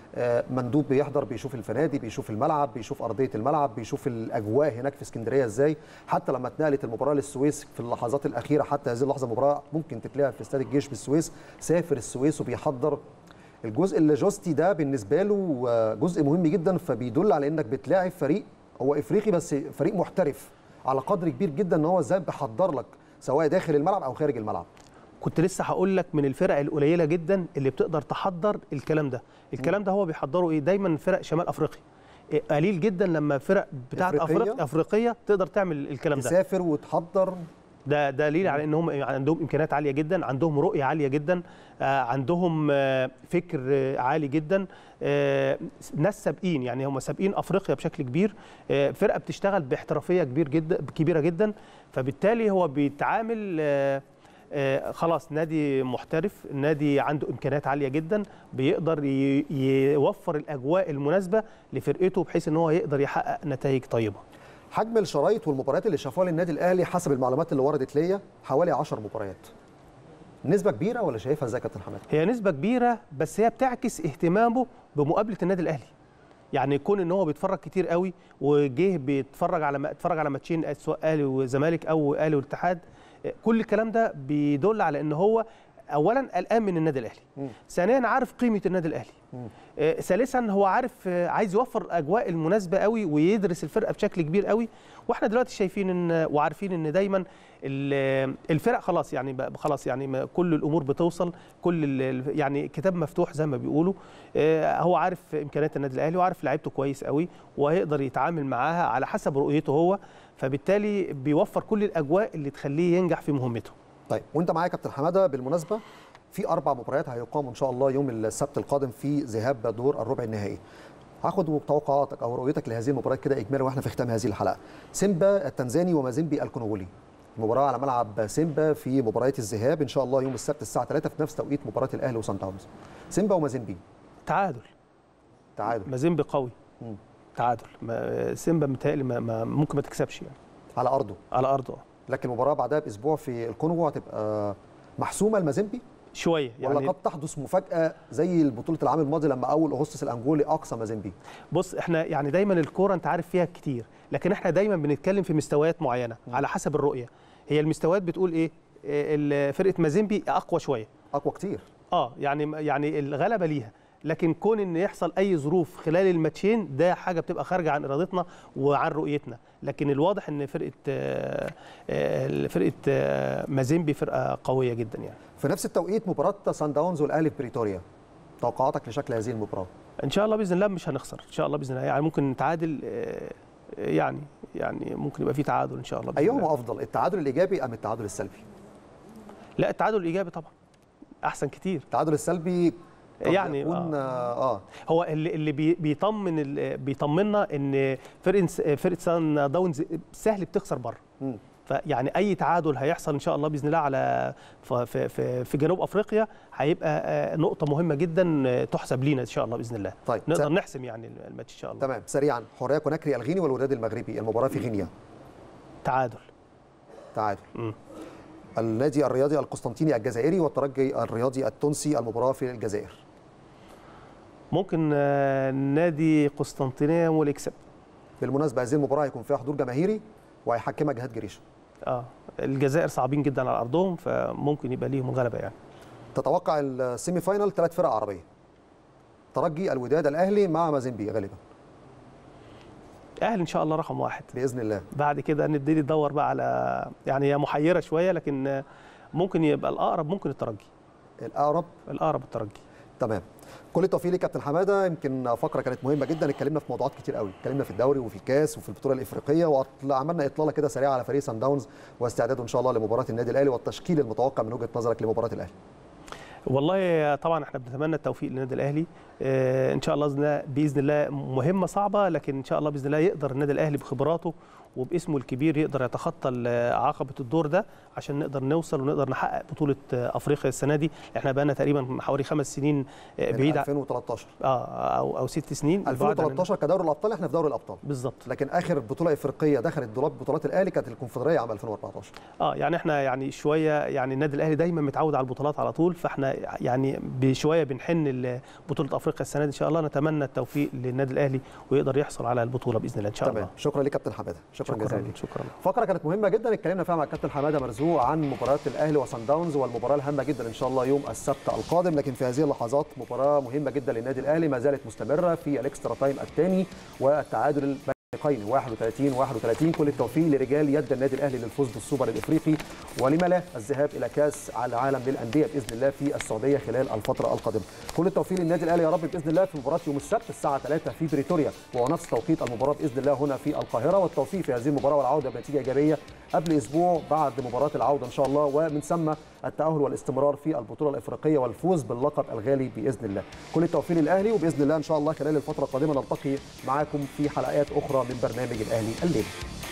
مندوب بيحضر بيشوف الفنادق، بيشوف الملعب، بيشوف ارضيه الملعب، بيشوف الاجواء هناك في اسكندريه ازاي. حتى لما اتنقلت المباراه للسويس في اللحظات الاخيره، حتى هذه اللحظه المباراه ممكن تتلعب في استاد الجيش بالسويس، سافر السويس وبيحضر. الجزء اللوجستي ده بالنسبه له جزء مهم جدا، فبيدل على انك بتلاعب فريق هو افريقي بس فريق محترف على قدر كبير جدا، ان هو ازاي بيحضر لك سواء داخل الملعب او خارج الملعب. كنت لسه هقول لك من الفرق القليله جدا اللي بتقدر تحضر الكلام ده، الكلام ده هو بيحضره ايه دايما فرق شمال افريقيا، قليل جدا لما فرق بتاعت افريقيا افريقيه تقدر تعمل الكلام ده، تسافر وتحضر. ده دليل على ان هم عندهم امكانيات عاليه جدا، عندهم رؤيه عاليه جدا، عندهم فكر عالي جدا، ناس سابقين، يعني هم سابقين افريقيا بشكل كبير، فرقه بتشتغل باحترافيه كبير جدا كبيره جدا. فبالتالي هو بيتعامل خلاص نادي محترف، نادي عنده امكانيات عاليه جدا، بيقدر يوفر الاجواء المناسبه لفرقته بحيث ان هو يقدر يحقق نتائج طيبه. حجم الشرايط والمباريات اللي شافوها للنادي الاهلي حسب المعلومات اللي وردت ليا حوالي عشر مباريات. نسبه كبيره ولا شايفها ازاي يا كابتن حماد؟ هي نسبه كبيره، بس هي بتعكس اهتمامه بمقابله النادي الاهلي. يعني يكون ان هو بيتفرج كتير قوي وجه بيتفرج على اتفرج على ماتشين سواء اهلي وزمالك او اهلي والاتحاد، كل الكلام ده بيدل على ان هو اولا قلقان من النادي الاهلي، ثانيا عارف قيمه النادي الاهلي، آه، ثالثا هو عارف آه، عايز يوفر الاجواء المناسبه قوي ويدرس الفرقه بشكل كبير قوي. واحنا دلوقتي شايفين ان وعارفين ان دايما الفرق خلاص يعني خلاص يعني كل الامور بتوصل، كل يعني كتاب مفتوح زي ما بيقولوا. آه، هو عارف امكانيات النادي الاهلي وعارف لعيبته كويس قوي وهيقدر يتعامل معاها على حسب رؤيته هو، فبالتالي بيوفر كل الاجواء اللي تخليه ينجح في مهمته. طيب وانت معايا كابتن حماده، بالمناسبه في اربع مباريات هيقام ان شاء الله يوم السبت القادم في ذهاب دور الربع النهائي. هاخد توقعاتك او رؤيتك لهذه المباريات كده اجمالا واحنا في ختام هذه الحلقه. سيمبا التنزاني ومازيمبي الكونغولي. المباراه على ملعب سيمبا في مباريات الذهاب ان شاء الله يوم السبت الساعه ثلاثة في نفس توقيت مباراه الاهلي وسان داونز. سيمبا ومازيمبي تعادل. تعادل. مازيمبي قوي. مم. تعادل. سيمبا متهيألي ما ممكن ما تكسبش يعني. على ارضه. على ارضه. لكن المباراه بعدها باسبوع في الكونغو هتبقى محسومه المازيمبي شويه يعني، ولا قد تحدث مفاجاه زي بطوله العام الماضي لما اول اغسطس الانجولي اقصى مازيمبي؟ بص احنا يعني دايما الكوره انت عارف فيها كتير، لكن احنا دايما بنتكلم في مستويات معينه على حسب الرؤيه. هي المستويات بتقول ايه؟ فرقه مازيمبي اقوى شويه، اقوى كتير اه يعني يعني الغلبه ليها، لكن كون ان يحصل اي ظروف خلال الماتشين ده حاجه بتبقى خارجه عن ارادتنا وعن رؤيتنا، لكن الواضح ان فرقه فرقه مازيمبي فرقه قويه جدا يعني. في نفس التوقيت مباراه سان داونز والاهلي في بريتوريا، توقعاتك لشكل هذه المباراه؟ ان شاء الله باذن الله مش هنخسر، ان شاء الله باذن الله، يعني ممكن نتعادل، يعني يعني ممكن يبقى في تعادل ان شاء الله. ايهما افضل، التعادل الايجابي ام التعادل السلبي؟ لا التعادل الايجابي طبعا احسن كتير. التعادل السلبي يعني يكون آه. اه هو اللي اللي بيطمن بيطمنا ان فرقه فرقه سان داونز سهل بتخسر بره، فيعني اي تعادل هيحصل ان شاء الله باذن الله على في في في جنوب افريقيا هيبقى نقطه مهمه جدا تحسب لينا ان شاء الله باذن الله. طيب نقدر س... نحسم يعني الماتش ان شاء الله. تمام. سريعا، حوريه كوناكري الغيني والوداد المغربي، المباراه في غينيا. تعادل. تعادل. م. النادي الرياضي القسطنطيني الجزائري والترجي الرياضي التونسي، المباراه في الجزائر. ممكن نادي قسطنطينيه واليكسب. بالمناسبه هذه المباراه هيكون فيها حضور جماهيري وهيحكمها جهاد جريشه. اه الجزائر صعبين جدا على ارضهم، فممكن يبقى ليهم الغلبه يعني. تتوقع السيمي فاينال ثلاث فرق عربيه، ترجي الوداد الاهلي مع مازيمبي غالبا. الاهلي ان شاء الله رقم واحد باذن الله. بعد كده نبتدي ندور بقى على، يعني هي محيره شويه لكن ممكن يبقى الاقرب ممكن الترجي. الاقرب الاقرب الترجي. تمام. كل التوفيق لك كابتن حماده. يمكن فقره كانت مهمه جدا، اتكلمنا في موضوعات كتير قوي، اتكلمنا في الدوري وفي الكاس وفي البطوله الافريقيه، وعملنا اطلاله كده سريعه على فريق سان داونز واستعداده ان شاء الله لمباراه النادي الاهلي والتشكيل المتوقع من وجهه نظرك لمباراه الاهلي. والله طبعا احنا بنتمنى التوفيق للنادي الاهلي، اه ان شاء الله باذن الله مهمه صعبه، لكن ان شاء الله باذن الله يقدر النادي الاهلي بخبراته وباسمه الكبير يقدر يتخطى عقبه الدور ده عشان نقدر نوصل ونقدر نحقق بطوله افريقيا السنه دي. احنا بقى لنا تقريبا حوالي خمس سنين بعيد، ألفين وثلاثة عشر اه او او ست سنين. ألفين وثلاثة عشر كدوري الابطال احنا في دوري الابطال بالظبط، لكن اخر بطوله افريقيه دخلت دولاب بطولات الاهلي كانت الكونفدراليه عام ألفين وأربعة عشر. اه يعني احنا يعني شويه، يعني النادي الاهلي دايما متعود على البطولات على طول، فاحنا يعني بشويه بنحن لبطوله افريقيا السنه دي. ان شاء الله نتمنى التوفيق للنادي الاهلي ويقدر يحصل على البطوله باذن الله ان شاء تمام. الله. شكرا لك كابتن حماده، شكرا, شكرا جزيلا. شكرا. فقره كانت مهمه جدا اتكلمنا فيها مع الكابتن حماده مرزوق عن مباراه الاهلي وصن داونز والمباراه الهامه جدا ان شاء الله يوم السبت القادم، لكن في هذه اللحظات مباراه مهمه جدا للنادي الاهلي ما زالت مستمره في الاكسترا تايم الثاني والتعادل الفريقين واحد وثلاثين واحد وثلاثين. كل التوفيق لرجال يد النادي الاهلي للفوز بالسوبر الافريقي، ولما لا الذهاب الى كاس العالم للانديه باذن الله في السعوديه خلال الفتره القادمه. كل التوفيق للنادي الاهلي يا رب باذن الله في مباراه يوم السبت الساعه ثلاثة في بريتوريا، ونفس توقيت المباراه باذن الله هنا في القاهره، والتوفيق في هذه المباراه والعوده بنتيجه ايجابيه قبل اسبوع بعد مباراه العوده ان شاء الله، ومن ثم التاهل والاستمرار في البطوله الافريقيه والفوز باللقب الغالي باذن الله. كل التوفيق للاهلي، وباذن الله ان شاء الله خلال الفتره القادمه نلتقي معاكم في حلقات اخرى من برنامج الاهلي الليل.